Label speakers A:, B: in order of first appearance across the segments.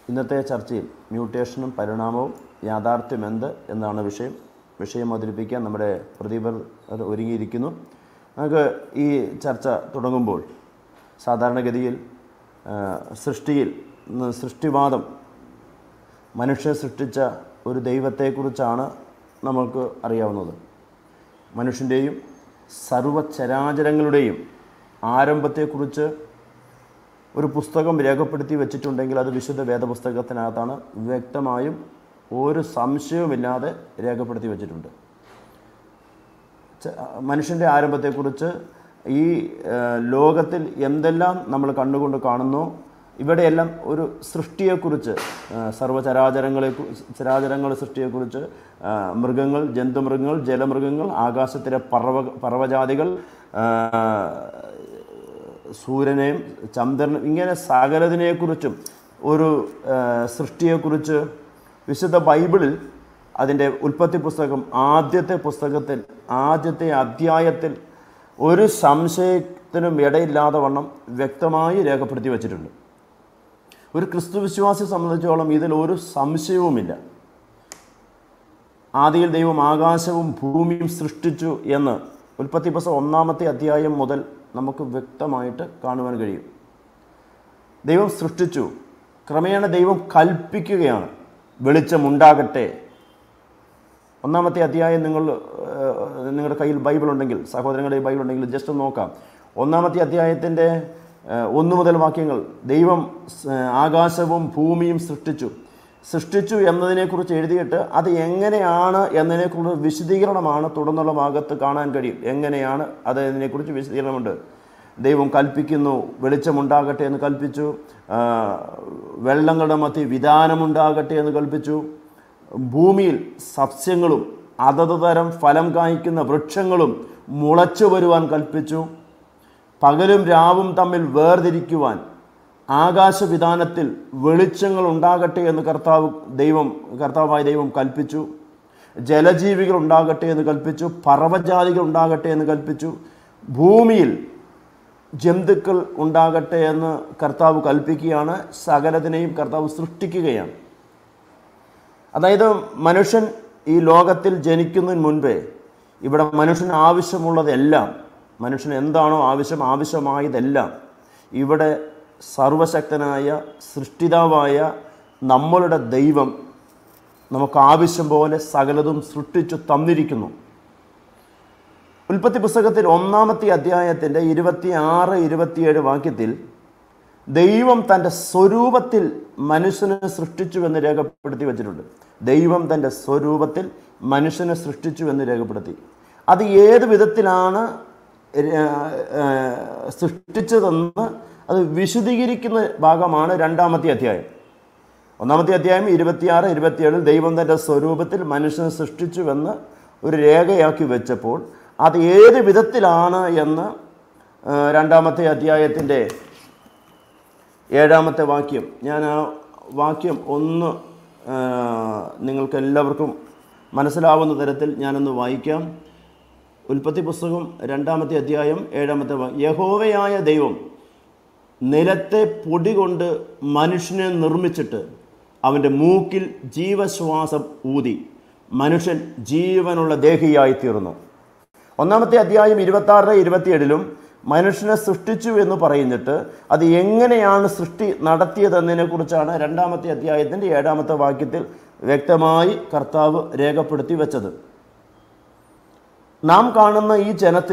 A: ഇന്നത്തെ ചർച്ചയിൽ മ്യൂട്ടേഷനും പരിണാമവും യാഥാർത്ഥ്യമെന്ത് എന്നാണ് വിഷയം അവതരിപ്പിക്കാൻ നമ്മുടെ പ്രതിഭർ ഒരുങ്ങിയിരിക്കുന്നു. നമുക്ക് ഈ ചർച്ച തുടങ്ങുമ്പോൾ സാധാരണഗതിയിൽ സൃഷ്ടിവാദം മനുഷ്യനെ സൃഷ്ടിച്ച ഒരു ദൈവത്തെക്കുറിച്ചാണ് നമുക്ക് അറിയാവുന്നത്. മനുഷ്യൻ്റെയും സർവ്വചരാചരങ്ങളുടെയും ആരംഭത്തെക്കുറിച്ച് ഒരു പുസ്തകം രേഖപ്പെടുത്തി വെച്ചിട്ടുണ്ടെങ്കിൽ അത് വിശുദ്ധ വേദപുസ്തകത്തിനകത്താണ്. വ്യക്തമായും ഒരു സംശയവുമില്ലാതെ രേഖപ്പെടുത്തി വെച്ചിട്ടുണ്ട്. മനുഷ്യൻ്റെ ആരംഭത്തെക്കുറിച്ച് ഈ ലോകത്തിൽ എന്തെല്ലാം നമ്മൾ കണ്ണുകൊണ്ട് കാണുന്നു, ഇവിടെയെല്ലാം ഒരു സൃഷ്ടിയെക്കുറിച്ച്, ചരാചരങ്ങളുടെ സൃഷ്ടിയെക്കുറിച്ച്, മൃഗങ്ങൾ, ജന്തുമൃഗങ്ങൾ, ജലമൃഗങ്ങൾ, ആകാശത്തിലെ പർവ്വജാതികൾ, സൂര്യനെയും ചന്ദ്രനും, ഇങ്ങനെ സകലതിനെക്കുറിച്ചും ഒരു സൃഷ്ടിയെക്കുറിച്ച് വിശുദ്ധ ബൈബിളിൽ അതിൻ്റെ ഉൽപ്പത്തി പുസ്തകം ആദ്യത്തെ അധ്യായത്തിൽ ഒരു സംശയത്തിനും ഇടയില്ലാതെ വണ്ണം വ്യക്തമായി രേഖപ്പെടുത്തി വച്ചിട്ടുണ്ട്. ഒരു ക്രിസ്തുവിശ്വാസിയെ സംബന്ധിച്ചോളം ഇതിൽ ഒരു സംശയവുമില്ല. ആദിയിൽ ദൈവം ആകാശവും ഭൂമിയും സൃഷ്ടിച്ചു എന്ന് ഉൽപ്പത്തി പുസ്തകം 1-ാമത്തെ അധ്യായം മുതൽ നമുക്ക് വ്യക്തമായിട്ട് കാണുവാൻ കഴിയും. ദൈവം സൃഷ്ടിച്ചു. ക്രമേണ ദൈവം കൽപ്പിക്കുകയാണ്, വെളിച്ചമുണ്ടാകട്ടെ. 1-ാമത്തെ അധ്യായം നിങ്ങളുടെ കയ്യിൽ ബൈബിൾ ഉണ്ടെങ്കിൽ, സഹോദരങ്ങളുടെ ബൈബിൾ ഉണ്ടെങ്കിൽ ജസ്റ്റ് നോക്കാം. 1-ാമത്തെ അധ്യായത്തിൻ്റെ 1 മുതൽ വാക്യങ്ങൾ, ദൈവം ആകാശവും ഭൂമിയും സൃഷ്ടിച്ചു എന്നതിനെക്കുറിച്ച് എഴുതിയിട്ട് അത് എങ്ങനെയാണ് എന്നതിനെക്കുറിച്ച് വിശദീകരണമാണ് തുടർന്നുള്ള ഭാഗത്ത് കാണാൻ കഴിയും. എങ്ങനെയാണ് അത് എന്നതിനെക്കുറിച്ച് വിശദീകരണമുണ്ട്. ദൈവം കൽപ്പിക്കുന്നു, വെളിച്ചമുണ്ടാകട്ടെ എന്ന് കൽപ്പിച്ചു. വെള്ളങ്ങളുടെ മധ്യ വിധാനമുണ്ടാകട്ടെ എന്ന് കൽപ്പിച്ചു. ഭൂമിയിൽ സസ്യങ്ങളും അതത് തരം ഫലം കായ്ക്കുന്ന വൃക്ഷങ്ങളും മുളച്ചു വരുവാൻ കൽപ്പിച്ചു. പകലും രാവും തമ്മിൽ വേർതിരിക്കുവാൻ ആകാശവിധാനത്തിൽ വെളിച്ചങ്ങൾ ഉണ്ടാകട്ടെ എന്ന് കർത്താവായ ദൈവം കൽപ്പിച്ചു. ജലജീവികൾ ഉണ്ടാകട്ടെ എന്ന് കൽപ്പിച്ചു. പർവ്വജാതികൾ ഉണ്ടാകട്ടെ എന്ന് കൽപ്പിച്ചു. ഭൂമിയിൽ ജന്തുക്കൾ ഉണ്ടാകട്ടെ എന്ന് കർത്താവ് കൽപ്പിക്കുകയാണ്. സകലത്തിനെയും കർത്താവ് സൃഷ്ടിക്കുകയാണ്. അതായത് മനുഷ്യൻ ഈ ലോകത്തിൽ ജനിക്കുന്നതിന് മുൻപേ ഇവിടെ മനുഷ്യന് ആവശ്യമുള്ളതെല്ലാം, മനുഷ്യന് എന്താണോ ആവശ്യമായതെല്ലാം ഇവിടെ സർവശക്തനായ സൃഷ്ടിതാവായ നമ്മളുടെ ദൈവം നമുക്ക് ആവശ്യം പോലെ സകലതും സൃഷ്ടിച്ചു തന്നിരിക്കുന്നു. ഉൽപ്പത്തി പുസ്തകത്തിൽ 1-ാമത്തെ അധ്യായത്തിൻ്റെ 26-27 വാക്യത്തിൽ ദൈവം തൻ്റെ സ്വരൂപത്തിൽ മനുഷ്യനെ സൃഷ്ടിച്ചു എന്ന് രേഖപ്പെടുത്തി വച്ചിട്ടുണ്ട്. ദൈവം തൻ്റെ സ്വരൂപത്തിൽ മനുഷ്യനെ സൃഷ്ടിച്ചു എന്ന് രേഖപ്പെടുത്തി. അത് ഏത് വിധത്തിലാണ് സൃഷ്ടിച്ചതെന്ന് അത് വിശദീകരിക്കുന്ന ഭാഗമാണ് 2-ാമത്തെ അധ്യായം. 1-ാമത്തെ അധ്യായം 26-27 ദൈവം തൻ്റെ സ്വരൂപത്തിൽ മനുഷ്യനെ സൃഷ്ടിച്ചുവെന്ന് ഒരു രേഖയാക്കി വെച്ചപ്പോൾ അത് ഏത് വിധത്തിലാണ് എന്ന് 2-ാമത്തെ അധ്യായത്തിൻ്റെ 7-ാമത്തെ വാക്യം, ഞാൻ ആ വാക്യം ഒന്ന് നിങ്ങൾക്കെല്ലാവർക്കും മനസ്സിലാവുന്ന തരത്തിൽ ഞാനൊന്ന് വായിക്കാം. ഉൽപ്പത്തി പുസ്തകം 2-ാമത്തെ അധ്യായം 7-ാമത്തെ വാക്യം. യഹോവയായ ദൈവം നിലത്തെ പൊടി കൊണ്ട് മനുഷ്യനെ നിർമ്മിച്ചിട്ട് അവൻ്റെ മൂക്കിൽ ജീവശ്വാസം ഊതി മനുഷ്യൻ ജീവനുള്ള ദേഹിയായി തീർന്നു. 1-ാമത്തെ അധ്യായം 26-27 മനുഷ്യനെ സൃഷ്ടിച്ചു എന്ന് പറയുന്നിട്ട് അത് എങ്ങനെയാണ് സൃഷ്ടി നടത്തിയതെന്നതിനെക്കുറിച്ചാണ് 2-ാമത്തെ അധ്യായത്തിൻ്റെ 7-ാമത്തെ വാക്യത്തിൽ വ്യക്തമായി കർത്താവ് രേഖപ്പെടുത്തി വെച്ചത്. നാം കാണുന്ന ഈ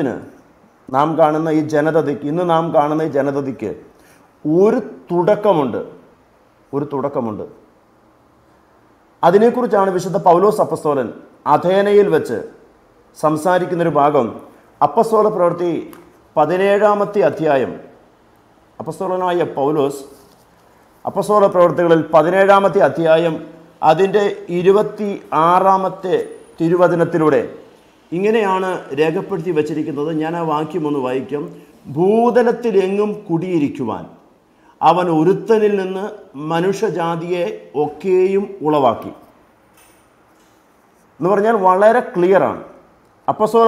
A: ജനതയ്ക്ക് ഇന്ന് നാം കാണുന്ന ഈ ജനതയ്ക്ക് ഒരു തുടക്കമുണ്ട്. അതിനെക്കുറിച്ചാണ് വിശുദ്ധ പൗലോസ് അപ്പസ്തോലൻ അഥേനയിൽ വെച്ച് സംസാരിക്കുന്നൊരു ഭാഗം. അപ്പസ്തോല പ്രവൃത്തി 17-ാമത്തെ അധ്യായം. അപ്പസ്തോലനായ പൗലോസ് അപ്പസ്തോല പ്രവൃത്തികളിൽ 17-ാമത്തെ അധ്യായം അതിൻ്റെ 26-ാമത്തെ തിരുവചനത്തിലൂടെ ഇങ്ങനെയാണ് രേഖപ്പെടുത്തി വച്ചിരിക്കുന്നത്. ഞാൻ ആ വാക്യം ഒന്ന് വായിക്കാം. ഭൂതലത്തിലെങ്ങും കുടിയിരിക്കുവാൻ അവൻ ഒരുത്തനിൽ നിന്ന് മനുഷ്യജാതിയെ ഒക്കെയും ഉളവാക്കി എന്ന് പറഞ്ഞാൽ വളരെ ക്ലിയറാണ്. അപ്പസ്തോല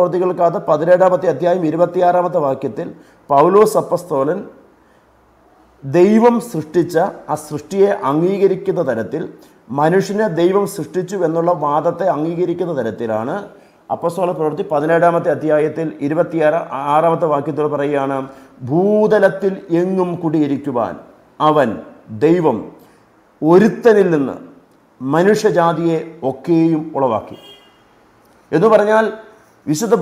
A: പ്രവൃത്തികൾക്കകത്ത് 17-ാമത്തെ അധ്യായം 26-ാമത്തെ വാക്യത്തിൽ പൗലോസ് അപ്പസ്തോലൻ ദൈവം സൃഷ്ടിച്ച ആ സൃഷ്ടിയെ അംഗീകരിക്കുന്ന തരത്തിൽ, മനുഷ്യനെ ദൈവം സൃഷ്ടിച്ചു എന്നുള്ള വാദത്തെ അംഗീകരിക്കുന്ന തരത്തിലാണ് അപ്പോസ്തല പ്രവൃത്തി 17-ാമത്തെ അധ്യായത്തിൽ 26-ാമത്തെ വാക്യത്തിൽ പറയുകയാണ്, ഭൂതലത്തിൽ എങ്ങും കുടിയിരിക്കുവാൻ അവൻ ദൈവം ഒരുത്തനിൽ നിന്ന് മനുഷ്യജാതിയെ ഒക്കെയും ഉളവാക്കി എന്ന് പറഞ്ഞാൽ, വിശുദ്ധ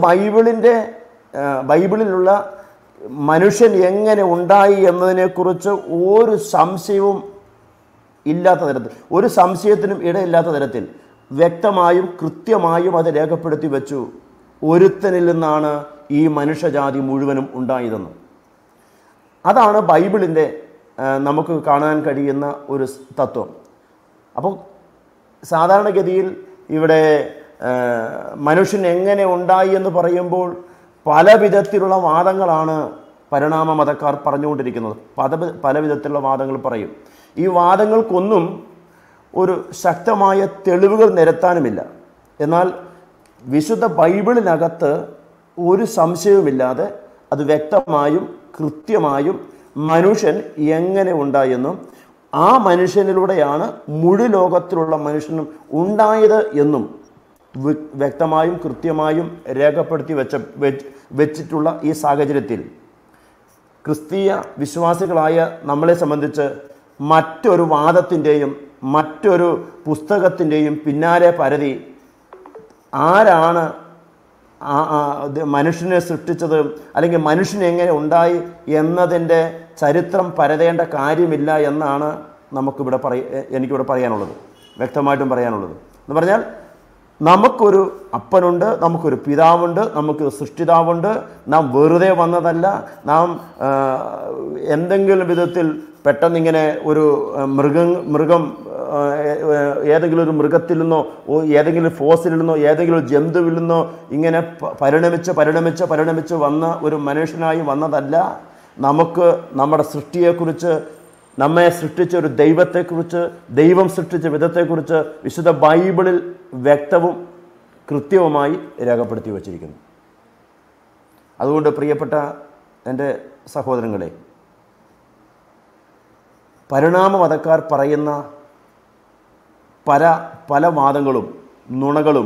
A: ബൈബിളിലുള്ള മനുഷ്യൻ എങ്ങനെ ഉണ്ടായി എന്നതിനെക്കുറിച്ച് ഒരു സംശയവും ഇല്ലാത്ത തരത്തിൽ, ഒരു സംശയത്തിനും ഇടയില്ലാത്ത തരത്തിൽ വ്യക്തമായും കൃത്യമായും അത് രേഖപ്പെടുത്തി വെച്ചു. ഒരുത്തനിൽ നിന്നാണ് ഈ മനുഷ്യജാതി മുഴുവനും ഉണ്ടായതെന്ന്. അതാണ് ബൈബിളിൻ്റെ നമുക്ക് കാണാൻ കഴിയുന്ന ഒരു തത്വം. അപ്പോൾ സാധാരണഗതിയിൽ ഇവിടെ മനുഷ്യൻ എങ്ങനെ ഉണ്ടായി എന്ന് പറയുമ്പോൾ പല വിധത്തിലുള്ള വാദങ്ങളാണ് പരിണാമ മതക്കാർ പറഞ്ഞുകൊണ്ടിരിക്കുന്നത്. പല വിധത്തിലുള്ള വാദങ്ങൾ പറയും. ഈ വാദങ്ങൾക്കൊന്നും ഒരു ശക്തമായ തെളിവുകൾ നിരത്താനുമില്ല. എന്നാൽ വിശുദ്ധ ബൈബിളിനകത്ത് ഒരു സംശയവുമില്ലാതെ അത് വ്യക്തമായും കൃത്യമായും മനുഷ്യൻ എങ്ങനെ ഉണ്ടായെന്നും ആ മനുഷ്യനിലൂടെയാണ് മുഴു ലോകത്തിലുള്ള മനുഷ്യനും ഉണ്ടായത് എന്നും വ്യക്തമായും കൃത്യമായും രേഖപ്പെടുത്തി വെച്ചിട്ടുള്ള ഈ സാഹചര്യത്തിൽ ക്രിസ്തീയ വിശ്വാസികളായ നമ്മളെ സംബന്ധിച്ച് മറ്റൊരു വാദത്തിൻ്റെയും മറ്റൊരു പുസ്തകത്തിൻ്റെയും പിന്നാലെ പരതി ആരാണ് മനുഷ്യനെ സൃഷ്ടിച്ചത് അല്ലെങ്കിൽ മനുഷ്യൻ എങ്ങനെ ഉണ്ടായി എന്നതിൻ്റെ ചരിത്രം പരതേണ്ട കാര്യമില്ല എന്നാണ് എനിക്കിവിടെ പറയാനുള്ളത്, വ്യക്തമായിട്ടും പറയാനുള്ളത്. എന്ന് പറഞ്ഞാൽ നമുക്കൊരു അപ്പനുണ്ട്, നമുക്കൊരു പിതാവുണ്ട്, നമുക്കൊരു സൃഷ്ടിതാവുണ്ട്. നാം വെറുതെ വന്നതല്ല. നാം എന്തെങ്കിലും വിധത്തിൽ പെട്ടെന്നിങ്ങനെ ഒരു മൃഗം ഏതെങ്കിലും ഒരു മൃഗത്തിൽ നിന്നോ ഏതെങ്കിലും ഫോസിലിൽ നിന്നോ ഏതെങ്കിലും ജന്തുവിൽ നിന്നോ ഇങ്ങനെ പരിണമിച്ച് വന്ന ഒരു മനുഷ്യനായി വന്നതല്ല. നമുക്ക് നമ്മുടെ സൃഷ്ടിയെക്കുറിച്ച്, നമ്മെ സൃഷ്ടിച്ച ഒരു ദൈവത്തെക്കുറിച്ച്, ദൈവം സൃഷ്ടിച്ച വിധത്തെക്കുറിച്ച് വിശുദ്ധ ബൈബിളിൽ വ്യക്തവും കൃത്യവുമായി രേഖപ്പെടുത്തി വച്ചിരിക്കുന്നു. അതുകൊണ്ട് പ്രിയപ്പെട്ട എൻ്റെ സഹോദരങ്ങളെ, പരിണാമ മതക്കാർ പറയുന്ന പല വാദങ്ങളും നുണകളും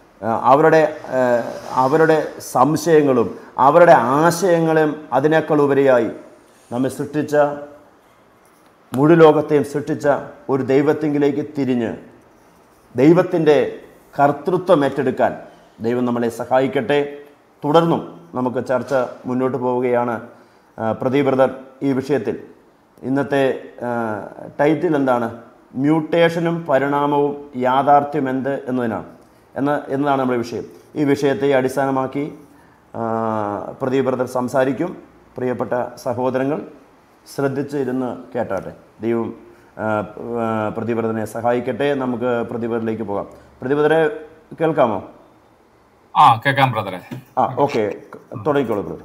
A: അവരുടെ സംശയങ്ങളും അവരുടെ ആശയങ്ങളും അതിനേക്കാൾ ഉപരിയായി നമ്മെ സൃഷ്ടിച്ച മുഴു ലോകത്തെയും സൃഷ്ടിച്ച ഒരു ദൈവത്തിങ്കിലേക്ക് തിരിഞ്ഞ് ദൈവത്തിൻ്റെ കർത്തൃത്വം ഏറ്റെടുക്കാൻ ദൈവം നമ്മളെ സഹായിക്കട്ടെ. തുടർന്നും നമുക്ക് ചർച്ച മുന്നോട്ട് പോവുകയാണ്. പ്രദീപ് ബ്രദർ ഈ വിഷയത്തിൽ ഇന്നത്തെ ടൈറ്റിൽ എന്താണ്? മ്യൂട്ടേഷനും പരിണാമവും യാഥാർത്ഥ്യം എന്ത് എന്നതാണ് നമ്മുടെ വിഷയം. ഈ വിഷയത്തെ അടിസ്ഥാനമാക്കി പ്രദീപ് ബ്രദർ സംസാരിക്കും. പ്രിയപ്പെട്ട സഹോദരങ്ങൾ ശ്രദ്ധിച്ച് ഇരുന്ന് കേട്ടാട്ടെ. ദൈവം പ്രദീപ് ബ്രദറിനെ സഹായിക്കട്ടെ. നമുക്ക് പ്രദീപ് ബ്രദറിലേക്ക് പോകാം. പ്രദീപ് ബ്രദറെ കേൾക്കാമോ?
B: കേൾക്കാം ബ്രദറെ.
A: ഓക്കെ, തുടങ്ങിക്കോളൂ ബ്രദർ.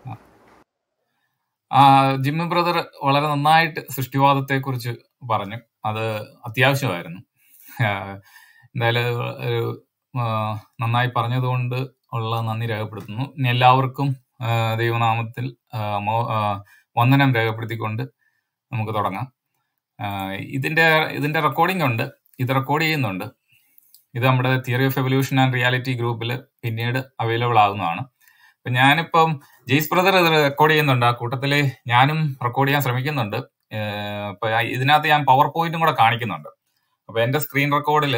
B: ജിമ്മി ബ്രദർ വളരെ നന്നായിട്ട് സൃഷ്ടിവാദത്തെ കുറിച്ച് പറഞ്ഞു. അത് അത്യാവശ്യമായിരുന്നു. എന്തായാലും നന്നായി പറഞ്ഞതുകൊണ്ട് ഉള്ള നന്ദി രേഖപ്പെടുത്തുന്നു. ഇനി എല്ലാവർക്കും ദൈവനാമത്തിൽ വന്ദനം രേഖപ്പെടുത്തിക്കൊണ്ട് നമുക്ക് തുടങ്ങാം. ഇതിന്റെ റെക്കോർഡിംഗ് ഉണ്ട്, ഇത് റെക്കോർഡ് ചെയ്യുന്നുണ്ട്. ഇത് നമ്മുടെ theory of evolution and reality ഗ്രൂപ്പിൽ പിന്നീട് അവൈലബിൾ ആകുന്നതാണ്. അപ്പൊ ഞാനിപ്പം ജെയ്സ് ബ്രദർ ഇത് റെക്കോർഡ് ചെയ്യുന്നുണ്ട്, ആ കൂട്ടത്തിൽ ഞാനും റെക്കോർഡ് ചെയ്യാൻ ശ്രമിക്കുന്നുണ്ട്. ഇപ്പൊ ഇതിനകത്ത് ഞാൻ പവർ പോയിന്റും കൂടെ കാണിക്കുന്നുണ്ട്. അപ്പൊ എന്റെ സ്ക്രീൻ റെക്കോർഡിൽ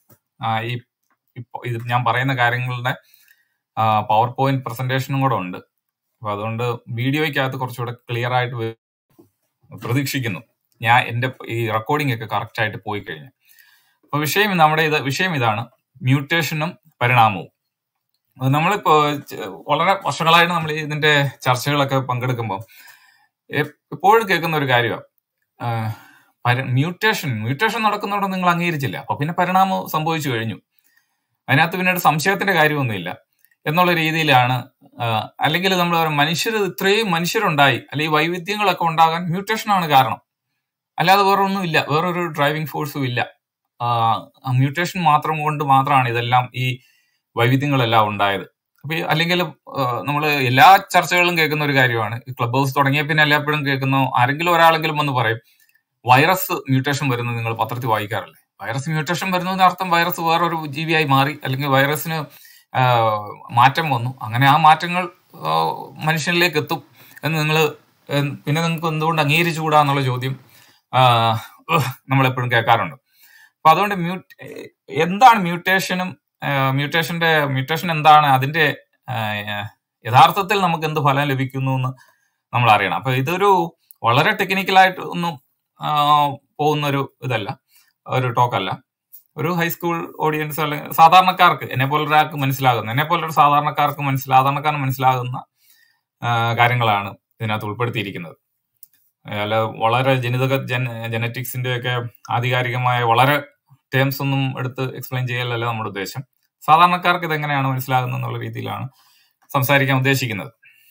B: ഇത് ഞാൻ പറയുന്ന കാര്യങ്ങളുടെ പവർ പോയിന്റ് പ്രസന്റേഷനും കൂടെ ഉണ്ട്. അപ്പൊ അതുകൊണ്ട് വീഡിയോയ്ക്കകത്ത് കുറച്ചുകൂടെ ക്ലിയർ ആയിട്ട് പ്രതീക്ഷിക്കുന്നു ഞാൻ എന്റെ ഈ റെക്കോർഡിംഗ് ഒക്കെ കറക്റ്റ് ആയിട്ട് പോയി കഴിഞ്ഞു. അപ്പൊ വിഷയം ഇതാണ്, മ്യൂട്ടേഷനും പരിണാമവും. നമ്മളിപ്പോ വളരെ വർഷങ്ങളായിട്ട് നമ്മൾ ഇതിന്റെ ചർച്ചകളൊക്കെ പങ്കെടുക്കുമ്പോൾ എപ്പോഴും കേൾക്കുന്ന ഒരു കാര്യമാണ്, മ്യൂട്ടേഷൻ നടക്കുന്നതോടെ നിങ്ങൾ അംഗീകരിച്ചില്ല, അപ്പൊ പിന്നെ പരിണാമം സംഭവിച്ചു കഴിഞ്ഞു, അതിനകത്ത് പിന്നീട് സംശയത്തിന്റെ കാര്യമൊന്നുമില്ല എന്നുള്ള രീതിയിലാണ്. അല്ലെങ്കിൽ നമ്മൾ ഇത്രയും മനുഷ്യരുണ്ടായി, അല്ലെങ്കിൽ വൈവിധ്യങ്ങളൊക്കെ ഉണ്ടാകാൻ മ്യൂട്ടേഷനാണ് കാരണം, അല്ലാതെ വേറൊന്നുമില്ല, വേറൊരു ഡ്രൈവിംഗ് ഫോഴ്സും ഇല്ല. മ്യൂട്ടേഷൻ മാത്രമാണ് ഇതെല്ലാം ഈ വൈവിധ്യങ്ങളെല്ലാം ഉണ്ടായത്. അല്ലെങ്കിൽ നമ്മൾ എല്ലാ ചർച്ചകളിലും കേൾക്കുന്ന ഒരു കാര്യമാണ്, ക്ലബ് ഹൗസ് തുടങ്ങിയ പിന്നെ എല്ലായ്പ്പോഴും കേൾക്കുന്ന ആരെങ്കിലും ഒരാളെങ്കിലും വന്ന് പറയും വൈറസ് മ്യൂട്ടേഷൻ വരുന്നത് നിങ്ങൾ പത്രത്തിൽ വായിക്കാറില്ലേ? വൈറസ് മ്യൂട്ടേഷൻ വരുന്നതിന് അർത്ഥം വൈറസ് വേറൊരു ജീവിയായി മാറി, അല്ലെങ്കിൽ വൈറസിന് മാറ്റം വന്നു, അങ്ങനെ ആ മാറ്റങ്ങൾ മനുഷ്യനിലേക്ക് എത്തും എന്ന് നിങ്ങൾ പിന്നെ നിങ്ങൾക്ക് എന്തുകൊണ്ട് അംഗീകരിച്ചുകൂടാ എന്നുള്ള ചോദ്യം നമ്മളെപ്പോഴും കേൾക്കാറുണ്ട്. അപ്പൊ അതുകൊണ്ട് എന്താണ് മ്യൂട്ടേഷൻ എന്താണ്, അതിന്റെ യഥാർത്ഥത്തിൽ നമുക്ക് എന്ത് ഫലം ലഭിക്കുന്നു എന്ന് നമ്മൾ അറിയണം. അപ്പൊ ഇതൊരു വളരെ ടെക്നിക്കലായിട്ട് ഒന്നും പോകുന്ന ഒരു ഇതല്ല, ഒരു ടോക്കല്ല. ഒരു ഹൈസ്കൂൾ ഓഡിയൻസ് അല്ലെങ്കിൽ സാധാരണക്കാർക്ക്, എന്നെപ്പോലൊരാൾക്ക് മനസ്സിലാകുന്ന, എന്നെപ്പോലൊരു സാധാരണക്കാരന് മനസ്സിലാകുന്ന കാര്യങ്ങളാണ് ഇതിനകത്ത് ഉൾപ്പെടുത്തിയിരിക്കുന്നത്. അല്ല വളരെ ജനറ്റിക്സിന്റെ ഒക്കെ ആധികാരികമായ വളരെ ടേംസ് ഒന്നും എടുത്ത് എക്സ്പ്ലെയിൻ ചെയ്യലല്ല നമ്മുടെ ഉദ്ദേശം. സാധാരണക്കാർക്ക് ഇതെങ്ങനെയാണ് മനസ്സിലാകുന്നത് എന്നുള്ള രീതിയിലാണ് സംസാരിക്കാൻ ഉദ്ദേശിക്കുന്നത്.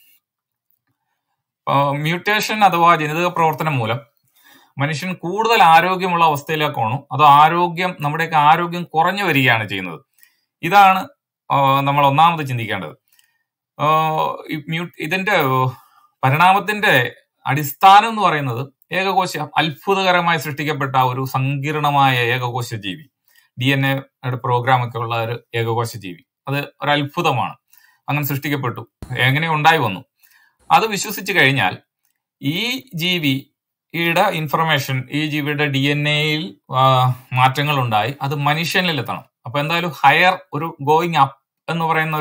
B: മ്യൂട്ടേഷൻ അഥവാ ജനിതക പ്രവർത്തനം മൂലം മനുഷ്യൻ കൂടുതൽ ആരോഗ്യമുള്ള അവസ്ഥയിലേക്കാണോ അതോ നമ്മുടെയൊക്കെ ആരോഗ്യം കുറഞ്ഞു വരികയാണ് ചെയ്യുന്നത്? ഇതാണ് നമ്മൾ ഒന്നാമത് ചിന്തിക്കേണ്ടത്. ഇതിന്റെ പരിണാമത്തിന്റെ അടിസ്ഥാനം എന്ന് പറയുന്നത് അത്ഭുതകരമായി സൃഷ്ടിക്കപ്പെട്ട ഒരു സങ്കീർണമായ ഏകകോശ ജീവി, DNA പ്രോഗ്രാം ഒക്കെ ഉള്ള ഒരു ഏകകോശ ജീവി. അത് ഒരു അത്ഭുതമാണ്, അങ്ങനെ സൃഷ്ടിക്കപ്പെട്ടു, എങ്ങനെ ഉണ്ടായി വന്നു. അത് വിശ്വസിച്ച് കഴിഞ്ഞാൽ ഈ ജീവിയുടെ ഇൻഫർമേഷൻ, ഈ ജീവിയുടെ DNA-യിൽ മാറ്റങ്ങൾ ഉണ്ടായി അത് മനുഷ്യനിൽ എത്തണം. അപ്പൊ എന്തായാലും ഒരു ഗോയിങ് അപ്പ് എന്ന് പറയുന്ന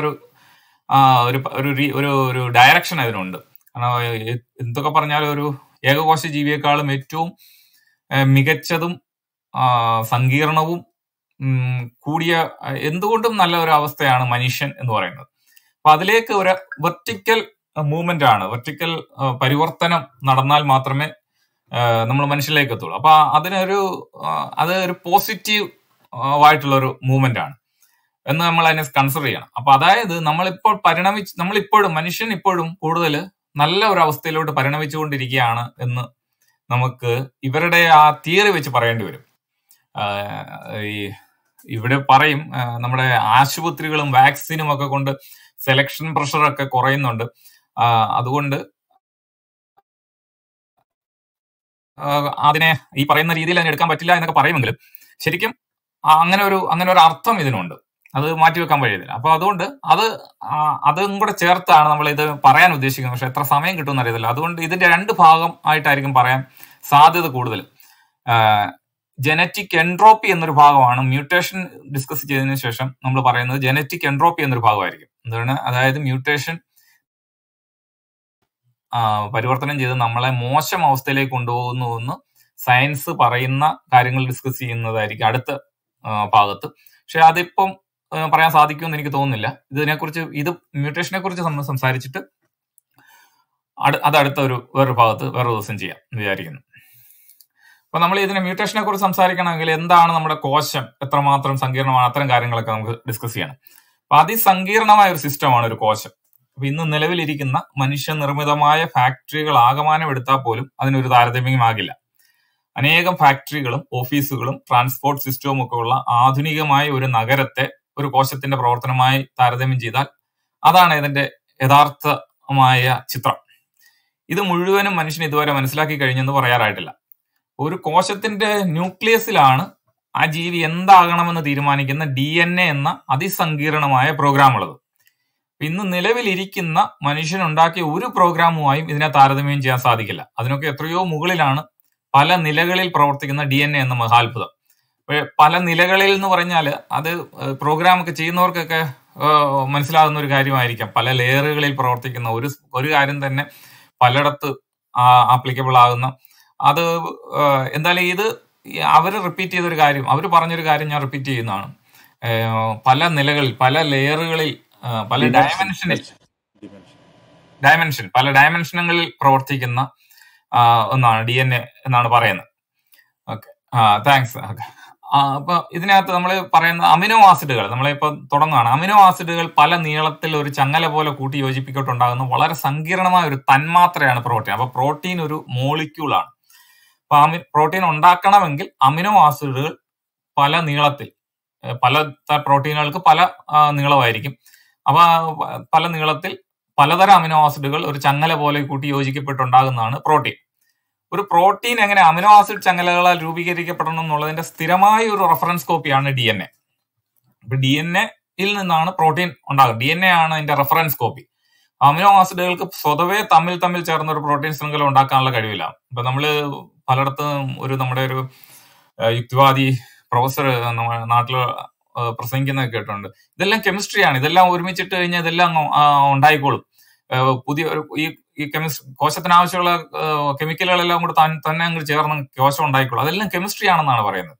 B: ഒരു ഡയറക്ഷൻ അതിനുണ്ട്. കാരണം എന്തൊക്കെ പറഞ്ഞാലും ഒരു ഏകകോശ ജീവിയെക്കാളും ഏറ്റവും മികച്ചതും സങ്കീർണവും കൂടിയ എന്തുകൊണ്ടും നല്ല ഒരു അവസ്ഥയാണ് മനുഷ്യൻ എന്ന് പറയുന്നത്. അപ്പൊ അതിലേക്ക് ഒരു വെർട്ടിക്കൽ മൂവ്മെന്റ് ആണ്, വെർട്ടിക്കൽ പരിവർത്തനം നടന്നാൽ മാത്രമേ നമ്മൾ മനുഷ്യനിലേക്ക് എത്തുള്ളൂ. അപ്പൊ അത് ഒരു പോസിറ്റീവ് ആയിട്ടുള്ള ഒരു മൂവ്മെന്റ് ആണ് എന്ന് നമ്മൾ അതിനെ കൺസിഡർ ചെയ്യണം. അപ്പൊ അതായത് മനുഷ്യൻ ഇപ്പോഴും കൂടുതൽ നല്ല ഒരു അവസ്ഥയിലോട്ട് പരിണമിച്ചുകൊണ്ടിരിക്കുകയാണ് എന്ന് നമുക്ക് ഇവരുടെ ആ തിയറി വെച്ച് പറയേണ്ടി വരും. ഇവിടെ പറയും നമ്മുടെ ആശുപത്രികളും വാക്സിനും ഒക്കെ കൊണ്ട് സെലക്ഷൻ പ്രഷറൊക്കെ കുറയുന്നുണ്ട്, അതുകൊണ്ട് അതിനെ ഈ പറയുന്ന രീതിയിൽ അതിനെ എടുക്കാൻ പറ്റില്ല എന്നൊക്കെ പറയുമെങ്കിലും ശരിക്കും അങ്ങനെ ഒരു അർത്ഥം ഇതിനുണ്ട്, അത് മാറ്റിവെക്കാൻ കഴിയുന്നില്ല. അപ്പൊ അതുകൊണ്ട് അതും കൂടെ ചേർത്താണ് നമ്മൾ ഇത് പറയാൻ ഉദ്ദേശിക്കുന്നത്. പക്ഷെ എത്ര സമയം കിട്ടുമെന്ന് അറിയത്തില്ല. അതുകൊണ്ട് ഇതിന്റെ 2 ഭാഗം ആയിട്ടായിരിക്കും പറയാൻ സാധ്യത കൂടുതൽ. ജനറ്റിക് എൻട്രോപ്പി എന്നൊരു ഭാഗമാണ് മ്യൂട്ടേഷൻ ഡിസ്കസ് ചെയ്തതിനു ശേഷം നമ്മൾ പറയുന്നത്. ജനറ്റിക് എൻട്രോപ്പി എന്നൊരു ഭാഗമായിരിക്കും. എന്താണ്? അതായത് മ്യൂട്ടേഷൻ പരിവർത്തനം ചെയ്ത് നമ്മളെ മോശം അവസ്ഥയിലേക്ക് കൊണ്ടുപോകുന്നു എന്ന് സയൻസ് പറയുന്ന കാര്യങ്ങൾ ഡിസ്കസ് ചെയ്യുന്നതായിരിക്കും അടുത്ത ഭാഗത്ത്. പക്ഷെ അതിപ്പം പറയാൻ സാധിക്കുമെന്ന് എനിക്ക് തോന്നുന്നില്ല. ഇത് മ്യൂട്ടേഷനെ കുറിച്ച് സംസാരിച്ചിട്ട് അത് അടുത്ത വേറൊരു ഭാഗത്ത് വേറൊരു ദിവസം ചെയ്യാം എന്ന് വിചാരിക്കുന്നു. അപ്പൊ നമ്മൾ ഇതിനെ മ്യൂട്ടേഷനെ കുറിച്ച് സംസാരിക്കണമെങ്കിൽ എന്താണ് നമ്മുടെ കോശം, എത്രമാത്രം സങ്കീർണമാണ്, അത്തരം കാര്യങ്ങളൊക്കെ നമുക്ക് ഡിസ്കസ് ചെയ്യണം. അപ്പൊ അതിസങ്കീർണമായ ഒരു സിസ്റ്റമാണ് ഒരു കോശം. അപ്പൊ ഇന്ന് നിലവിലിരിക്കുന്ന മനുഷ്യനിർമ്മിതമായ ഫാക്ടറികൾ ആകമാനം എടുത്താൽ പോലും അതിനൊരു താരതമ്യമാകില്ല. അനേകം ഫാക്ടറികളും ഓഫീസുകളും ട്രാൻസ്പോർട്ട് സിസ്റ്റവും ഒക്കെ ഉള്ള ആധുനികമായ ഒരു നഗരത്തെ ഒരു കോശത്തിന്റെ പ്രവർത്തനമായി താരതമ്യം ചെയ്താൽ അതാണ് ഇതിന്റെ യഥാർത്ഥമായ ചിത്രം. ഇത് മുഴുവനും മനുഷ്യൻ ഇതുവരെ മനസ്സിലാക്കി കഴിഞ്ഞെന്ന് പറയാറായിട്ടില്ല. ഒരു കോശത്തിന്റെ ന്യൂക്ലിയസിലാണ് ആ ജീവി എന്താകണമെന്ന് തീരുമാനിക്കുന്ന DNA എന്ന അതിസങ്കീർണമായ പ്രോഗ്രാം ഉള്ളത്. ഇന്ന് നിലവിലിരിക്കുന്ന മനുഷ്യനുണ്ടാക്കിയ ഒരു പ്രോഗ്രാമുമായും ഇതിനെ താരതമ്യം ചെയ്യാൻ സാധിക്കില്ല. അതിനൊക്കെ എത്രയോ മുകളിലാണ് പല നിലകളിൽ പ്രവർത്തിക്കുന്ന DNA എന്ന മഹാത്ഭുതം. പല നിലകളിൽ എന്ന് പറഞ്ഞാൽ അത് പ്രോഗ്രാം ഒക്കെ ചെയ്യുന്നവർക്കൊക്കെ മനസ്സിലാകുന്ന ഒരു കാര്യമായിരിക്കാം. പല ലെയറുകളിൽ പ്രവർത്തിക്കുന്ന ഒരു കാര്യം തന്നെ പലയിടത്ത് ആപ്ലിക്കബിൾ ആകുന്ന അത് എന്തായാലും ഇത് അവർ റിപ്പീറ്റ് ചെയ്തൊരു കാര്യം, അവർ പറഞ്ഞൊരു കാര്യം ഞാൻ റിപ്പീറ്റ് ചെയ്യുന്നതാണ്. പല നിലകളിൽ, പല ലെയറുകളിൽ, പല ഡയമെൻഷനുകളിൽ പ്രവർത്തിക്കുന്ന ഒന്നാണ് DNA എന്നാണ് പറയുന്നത്. Okay, thanks. അപ്പൊ ഇതിനകത്ത് നമ്മൾ പറയുന്ന അമിനോ ആസിഡുകൾ, നമ്മളിപ്പോ തുടങ്ങുകയാണ്. അമിനോ ആസിഡുകൾ പല നീളത്തിൽ ഒരു ചങ്ങല പോലെ കൂട്ടി യോജിപ്പിക്കോട്ടുണ്ടാകുന്ന വളരെ സങ്കീർണമായ ഒരു തന്മാത്രയാണ് പ്രോട്ടീൻ. അപ്പൊ പ്രോട്ടീൻ ഒരു മോളിക്യൂളാണ്. അപ്പൊ പ്രോട്ടീൻ ഉണ്ടാക്കണമെങ്കിൽ അമിനോ ആസിഡുകൾ പല നീളത്തിൽ, പല പ്രോട്ടീനുകൾക്ക് പല നീളമായിരിക്കും. അവ പല നീളത്തിൽ പലതരം അമിനോ ആസിഡുകൾ ഒരു ചങ്ങല പോലെ കൂട്ടി യോജിക്കപ്പെട്ടുണ്ടാകുന്നതാണ് പ്രോട്ടീൻ. ഒരു പ്രോട്ടീൻ എങ്ങനെ അമിനോ ആസിഡ് ചങ്ങലകളാൽ രൂപീകരിക്കപ്പെടണം എന്നുള്ളതിന്റെ സ്ഥിരമായ ഒരു റെഫറൻസ് കോപ്പിയാണ് DNA. ഇപ്പൊ DNA-യിൽ നിന്നാണ് പ്രോട്ടീൻ ഉണ്ടാകുന്നത്. DNA ആണ് അതിന്റെ റെഫറൻസ് കോപ്പി. അമിനോ ആസിഡുകൾക്ക് സ്വതവേ തമ്മിൽ ചേർന്ന ഒരു പ്രോട്ടീൻ ശൃംഖല ഉണ്ടാക്കാനുള്ള കഴിവില്ല. ഇപ്പൊ നമ്മള് പലയിടത്തും നമ്മുടെ ഒരു യുക്തിവാദി പ്രൊഫസർ നമ്മുടെ നാട്ടിൽ പ്രസംഗിക്കുന്നത് കേട്ടിട്ടുണ്ട്. ഇതെല്ലാം കെമിസ്ട്രിയാണ്, ഇതെല്ലാം ഒരുമിച്ചിട്ട് കഴിഞ്ഞാൽ ഇതെല്ലാം ഉണ്ടായിക്കോളും. പുതിയ ഈ കോശത്തിന് ആവശ്യമുള്ള കെമിക്കലുകളെല്ലാം കൂടെ തന്നെ അങ്ങോട്ട് ചേർന്ന് കോശം ഉണ്ടായിക്കോളും. അതെല്ലാം കെമിസ്ട്രി ആണെന്നാണ് പറയുന്നത്.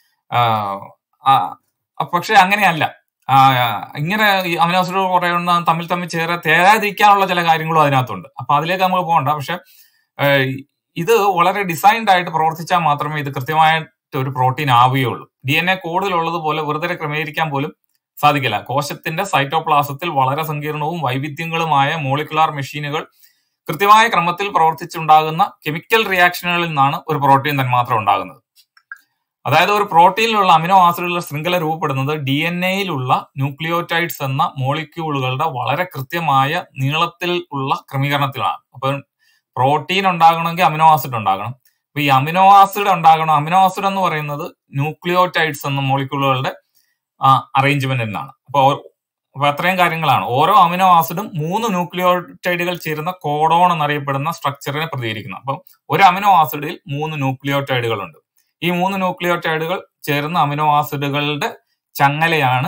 B: പക്ഷെ അങ്ങനെയല്ല. ഇങ്ങനെ ഈ അമിനോ ആസിഡുകൾ കുറെ തമ്മിൽ തേരാതിരിക്കാനുള്ള ചില കാര്യങ്ങളും അതിനകത്തുണ്ട്. അപ്പൊ അതിലേക്ക് നമുക്ക് പോകണ്ട. പക്ഷെ ഇത് വളരെ ഡിസൈൻഡ് ആയിട്ട് പ്രവർത്തിച്ചാൽ മാത്രമേ ഇത് കൃത്യമായിട്ട് ഒരു പ്രോട്ടീൻ ആവുകയുള്ളൂ. DNA കോഡിലുള്ളതുപോലെ വെറുതെ ക്രമീകരിക്കാൻ പോലും സാധിക്കില്ല. കോശത്തിന്റെ സൈറ്റോപ്ലാസത്തിൽ വളരെ സങ്കീർണവും വൈവിധ്യങ്ങളുമായ മോളിക്കുലാർ മെഷീനുകൾ കൃത്യമായ ക്രമത്തിൽ പ്രവർത്തിച്ചുണ്ടാകുന്ന കെമിക്കൽ റിയാക്ഷനുകളിൽ നിന്നാണ് ഒരു പ്രോട്ടീൻ തന്മാത്രം ഉണ്ടാകുന്നത്. അതായത് ഒരു പ്രോട്ടീനിലുള്ള അമിനോ ആസിഡുകളുടെ ശൃംഖല രൂപപ്പെടുന്നത് DNA-യിലുള്ള ന്യൂക്ലിയോടൈഡ്സ് എന്ന മോളിക്യൂളുകളുടെ വളരെ കൃത്യമായ നീളത്തിൽ ഉള്ള ക്രമീകരണത്തിലാണ്. അപ്പൊ പ്രോട്ടീൻ ഉണ്ടാകണമെങ്കിൽ അമിനോ ആസിഡ് ഉണ്ടാകണം. അപ്പൊ ഈ അമിനോ ആസിഡ് ഉണ്ടാകണം. അമിനോ ആസിഡ് എന്ന് പറയുന്നത് ന്യൂക്ലിയോടൈഡ്സ് എന്ന മോളിക്യൂളുകളുടെ അറേഞ്ച്മെന്റ് എന്നാണ്. അപ്പൊ അത്രയും കാര്യങ്ങളാണ്. ഓരോ അമിനോ ആസിഡും 3 ന്യൂക്ലിയോടൈഡുകൾ ചേരുന്ന കോഡോൺ എന്നറിയപ്പെടുന്ന സ്ട്രക്ചറിനെ പ്രതികരിക്കുന്നത്. അപ്പം ഒരു അമിനോ ആസിഡിൽ 3 ന്യൂക്ലിയോടൈഡുകൾ ഉണ്ട്. ഈ 3 ന്യൂക്ലിയോടൈഡുകൾ ചേർന്ന അമിനോ ആസിഡുകളുടെ ചങ്ങലയാണ്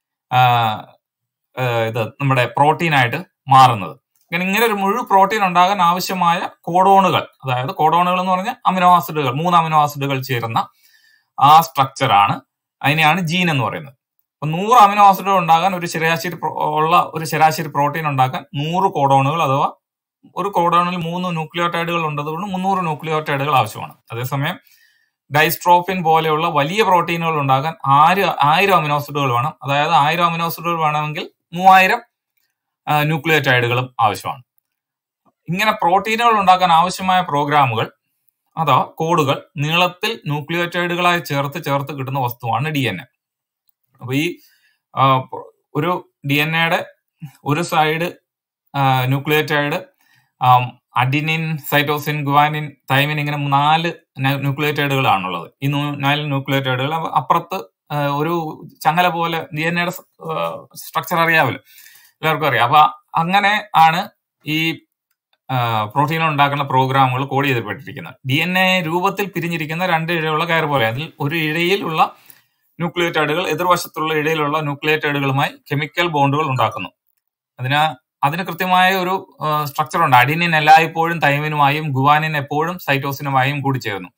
B: ഇത് നമ്മുടെ പ്രോട്ടീനായിട്ട് മാറുന്നത്. ഇങ്ങനെ ഒരു മുഴുവൻ പ്രോട്ടീൻ ഉണ്ടാകാൻ ആവശ്യമായ കോഡോണുകൾ, അതായത് കോഡോണുകൾ എന്ന് പറഞ്ഞാൽ അമിനോ ആസിഡുകൾ, 3 അമിനോ ആസിഡുകൾ ചേരുന്ന ആ സ്ട്രക്ചറാണ്, അതിനെയാണ് ജീൻ എന്ന് പറയുന്നത്. അപ്പൊ 100 അമിനോ ആസിഡുകൾ ഉണ്ടാകാൻ ഒരു ശരാശരി പ്രോട്ടീൻ ഉണ്ടാക്കാൻ 100 കോഡോണുകൾ അഥവാ ഒരു കോഡോണിൽ 3 ന്യൂക്ലിയോടൈഡുകൾ ഉള്ളതുകൊണ്ട് 300 ന്യൂക്ലിയോടൈഡുകൾ ആവശ്യമാണ്. അതേസമയം ഡൈസ്ട്രോഫിൻ പോലെയുള്ള വലിയ പ്രോട്ടീനുകൾ ഉണ്ടാകാൻ 1000 അമിനോ ആസിഡുകൾ വേണം. അതായത് 1000 അമിനോ ആസിഡുകൾ വേണമെങ്കിൽ 3000 ന്യൂക്ലിയോടൈഡുകളും ആവശ്യമാണ്. ഇങ്ങനെ പ്രോട്ടീനുകൾ ഉണ്ടാക്കാൻ ആവശ്യമായ പ്രോഗ്രാമുകൾ അഥവാ കോഡുകൾ നീളത്തിൽ ന്യൂക്ലിയോടൈഡുകളായി ചേർത്ത് കിട്ടുന്ന വസ്തുവാണ് DNA. അപ്പൊ ഈ ഒരു DNA-യുടെ ഒരു side nucleotide adenine, cytosine, guanine, thymine, ഇങ്ങനെ 4 ന്യൂക്ലിയോടൈഡുകളാണുള്ളത്. ഈ 4 ന്യൂക്ലിയോടൈഡുകൾ അപ്പുറത്ത് ഒരു ചങ്ങല പോലെ DNA-യുടെ സ്ട്രക്ചർ അറിയാമല്ലോ, എല്ലാവർക്കും അറിയാം. അപ്പൊ അങ്ങനെ ആണ് ഈ പ്രോട്ടീനുകൾ ഉണ്ടാക്കുന്ന പ്രോഗ്രാമുകൾ കോഡ് ചെയ്തിപ്പെട്ടിരിക്കുന്നത്. DNA രൂപത്തിൽ പിരിഞ്ഞിരിക്കുന്ന 2 ഇഴയുള്ള കയർ പോലെ. അതിൽ ഒരു ഇഴയിലുള്ള ന്യൂക്ലിയോടൈഡുകൾ എതിർവശത്തുള്ള ഇഴയിലുള്ള ന്യൂക്ലിയോടൈഡുകളുമായി കെമിക്കൽ ബോണ്ടുകൾ ഉണ്ടാക്കുന്നു. അതിന് കൃത്യമായ ഒരു സ്ട്രക്ചർ ഉണ്ട്. അഡിനിൻ എല്ലായ്പ്പോഴും തൈമിനുമായും ഗുവാനിൻ എപ്പോഴും സൈറ്റോസിനുമായും കൂടി ചേർന്നു.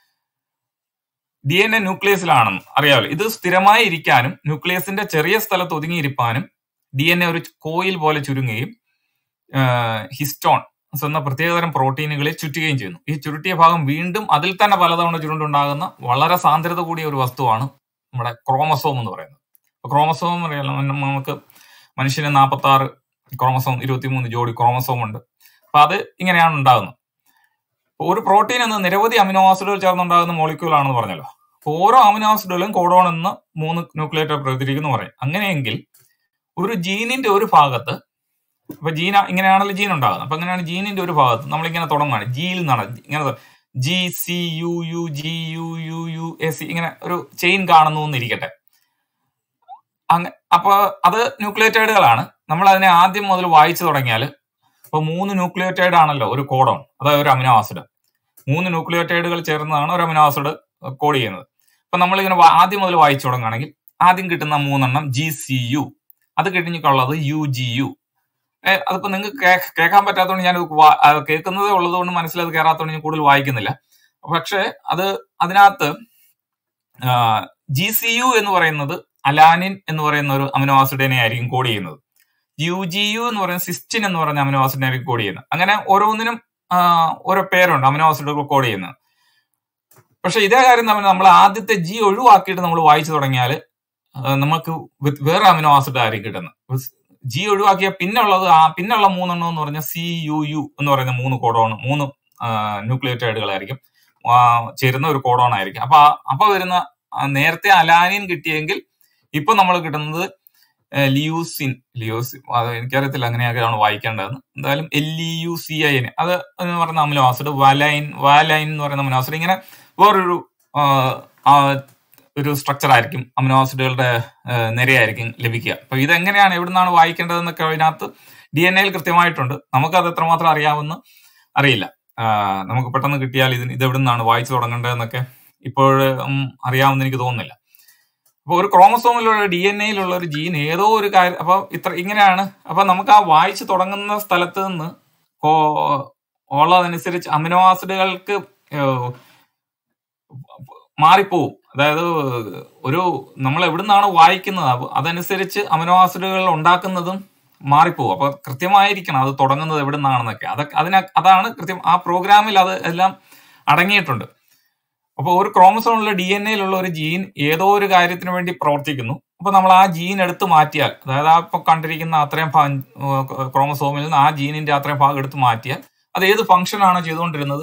B: DNA ന്യൂക്ലിയസിലാണെന്ന് അറിയാമല്ലോ. ഇത് സ്ഥിരമായി ഇരിക്കാനും ന്യൂക്ലിയസിന്റെ ചെറിയ സ്ഥലത്ത് ഒതുങ്ങിയിരിക്കാനും DNA ഒരു കോയിൽ പോലെ ചുരുങ്ങുകയും ഹിസ്റ്റോൺ എന്ന പ്രത്യേകതരം പ്രോട്ടീനുകളെ ചുറ്റുകയും ചെയ്യുന്നു. ഈ ചുരുട്ടിയ ഭാഗം വീണ്ടും അതിൽ തന്നെ പലതവണ ചുരുണ്ടുണ്ടാകുന്ന വളരെ സാന്ദ്രത കൂടിയ ഒരു വസ്തുവാണ് നമ്മുടെ ക്രോമസോം എന്ന് പറയുന്നത്. ക്രോമസോം അറിയാലോ, നമുക്ക് മനുഷ്യന് 46 ക്രോമസോം, 23 ജോഡി ക്രോമസോം ഉണ്ട്. അപ്പൊ അത് ഇങ്ങനെയാണ് ഉണ്ടാകുന്നത്. ഒരു പ്രോട്ടീൻ എന്ന നിരവധി അമിനോ ആസിഡുകൾ ചേർന്നുണ്ടാകുന്ന മോളിക്യൂൾ ആണെന്ന് പറഞ്ഞല്ലോ. അപ്പൊ ഓരോ അമിനോ ആസിഡുകളും കോഡോൺ എന്ന് 3 ന്യൂക്ലിയോടൈഡ് പ്രതികരിക്കുന്നു പറയും. അങ്ങനെയെങ്കിൽ ഒരു ജീനിന്റെ ഒരു ഭാഗത്ത്, അപ്പൊ ജീന ഇങ്ങനെയാണല്ലോ ജീൻ ഉണ്ടാകുന്നത്. അപ്പൊ അങ്ങനെയാണ് ജീനിന്റെ ഒരു ഭാഗത്ത് നമ്മളിങ്ങനെ തുടങ്ങുകയാണ്. ജിയിൽ നിന്നാണ് ഇങ്ങനെ GCUUGUUUAC ഇങ്ങനെ ഒരു ചെയിൻ കാണുന്നു എന്നിരിക്കട്ടെ. അപ്പൊ അത് ന്യൂക്ലിയോടൈഡുകളാണ്. നമ്മൾ അതിനെ ആദ്യം മുതൽ വായിച്ചു തുടങ്ങിയാൽ ഇപ്പൊ 3 ന്യൂക്ലിയോടൈഡ് ആണല്ലോ ഒരു കോഡോൺ, അതായത് ഒരു അമിനോ ആസിഡ്. 3 ന്യൂക്ലിയോടൈഡുകൾ ചേർന്നതാണ് ഒരു അമിനോ ആസിഡ് കോഡ് ചെയ്യുന്നത്. അപ്പൊ നമ്മളിങ്ങനെ ആദ്യം മുതൽ വായിച്ചു തുടങ്ങുകയാണെങ്കിൽ ആദ്യം കിട്ടുന്ന 3 എണ്ണം GCU, അത് കഴിഞ്ഞിട്ടുള്ളത് UGU. അതിപ്പോ നിങ്ങൾക്ക് കേൾക്കാൻ പറ്റാത്തതുകൊണ്ട് ഞാൻ കേൾക്കുന്നതേ ഉള്ളതുകൊണ്ട് മനസ്സിലത് കയറാത്തതുകൊണ്ട് ഞാൻ കൂടുതൽ വായിക്കുന്നില്ല. പക്ഷെ അതിനകത്ത് GCU എന്ന് പറയുന്നത് അലാനിൻ എന്ന് പറയുന്ന ഒരു അമിനോ ആസിഡിനെ ആയിരിക്കും കോഡ് ചെയ്യുന്നത്. UGU എന്ന് പറയുന്ന സിസ്റ്റിൻ എന്ന് പറയുന്ന അമിനോ ആസിഡിനെ ആയിരിക്കും കോഡ് ചെയ്യുന്നത്. അങ്ങനെ ഓരോന്നിനും ഓരോ പേരുണ്ട് അമിനോ ആസിഡുകൾ കോഡ് ചെയ്യുന്നത്. പക്ഷെ ഇതേ കാര്യം നമ്മൾ ആദ്യത്തെ G ഒഴിവാക്കിയിട്ട് നമ്മൾ വായിച്ചു തുടങ്ങിയാൽ നമുക്ക് വേറെ അമിനോ ആസിഡ് ആയിരിക്കും കിട്ടുന്നത്. G ഒഴിവാക്കിയ പിന്നുള്ള 3 എണ്ണം എന്ന് പറഞ്ഞാൽ CUU എന്ന് പറയുന്ന 3 കോഡോൺ, 3 ന്യൂക്ലിയോടൈഡുകളായിരിക്കും ചേരുന്ന ഒരു കോഡോൺ ആയിരിക്കും. അപ്പൊ വരുന്ന നേരത്തെ അലാനിൻ കിട്ടിയെങ്കിൽ ഇപ്പൊ നമ്മൾ കിട്ടുന്നത് ലിയൂസിൻ അത് എനിക്കറിയത്തില്ല അങ്ങനെയൊക്കെയാണ് വായിക്കേണ്ടതെന്ന്. എന്തായാലും LEUCIN അത് എന്ന് പറയുന്ന അമിനോ ആസിഡ്, വാലൈൻ എന്ന് പറയുന്ന അമിനോ ആസിഡ്, ഇങ്ങനെ വേറൊരു ഒരു സ്ട്രക്ചർ ആയിരിക്കും, അമിനോ ആസിഡുകളുടെ നിരയായിരിക്കും ലഭിക്കുക. അപ്പൊ ഇതെങ്ങനെയാണ് എവിടുന്നാണ് വായിക്കേണ്ടതെന്നൊക്കെ അതിനകത്ത് DNA കൃത്യമായിട്ടുണ്ട്. നമുക്കത് എത്രമാത്രം അറിയാമെന്ന് അറിയില്ല. നമുക്ക് പെട്ടെന്ന് കിട്ടിയാൽ ഇത് എവിടുന്നാണ് വായിച്ചു തുടങ്ങേണ്ടതെന്നൊക്കെ ഇപ്പോഴും അറിയാമെന്ന് എനിക്ക് തോന്നുന്നില്ല. അപ്പൊ ഒരു ക്രോമസോമിലുള്ള DNA ഒരു ജീൻ ഏതോ ഒരു കാര്യം, അപ്പൊ ഇങ്ങനെയാണ്. അപ്പൊ നമുക്ക് ആ വായിച്ചു തുടങ്ങുന്ന സ്ഥലത്ത് നിന്ന് ഉള്ളതനുസരിച്ച് അമിനോ ആസിഡുകൾക്ക് മാറിപ്പോവും. അതായത് നമ്മൾ എവിടുന്നാണ് വായിക്കുന്നത് അതനുസരിച്ച് അമിനോ ആസിഡുകൾ ഉണ്ടാക്കുന്നതും മാറിപ്പോവും. അപ്പൊ കൃത്യമായിരിക്കണം അത് തുടങ്ങുന്നത് എവിടുന്നാണെന്നൊക്കെ. അതാണ് കൃത്യം ആ പ്രോഗ്രാമിൽ അത് എല്ലാം അടങ്ങിയിട്ടുണ്ട്. അപ്പോൾ ഒരു ക്രോമസോമിലുള്ള DNA ഒരു ജീൻ ഏതോ ഒരു കാര്യത്തിന് വേണ്ടി പ്രവർത്തിക്കുന്നു. അപ്പൊ നമ്മൾ ആ ജീൻ എടുത്ത് മാറ്റിയാൽ, അതായത് ആ ഇപ്പൊ കണ്ടിരിക്കുന്ന അത്രയും ക്രോമസോമിൽ നിന്ന് ആ ജീനിന്റെ അത്രയും ഭാഗം എടുത്ത് മാറ്റിയാൽ അത് ഏത് ഫംഗ്ഷൻ ആണോ ചെയ്തുകൊണ്ടിരുന്നത്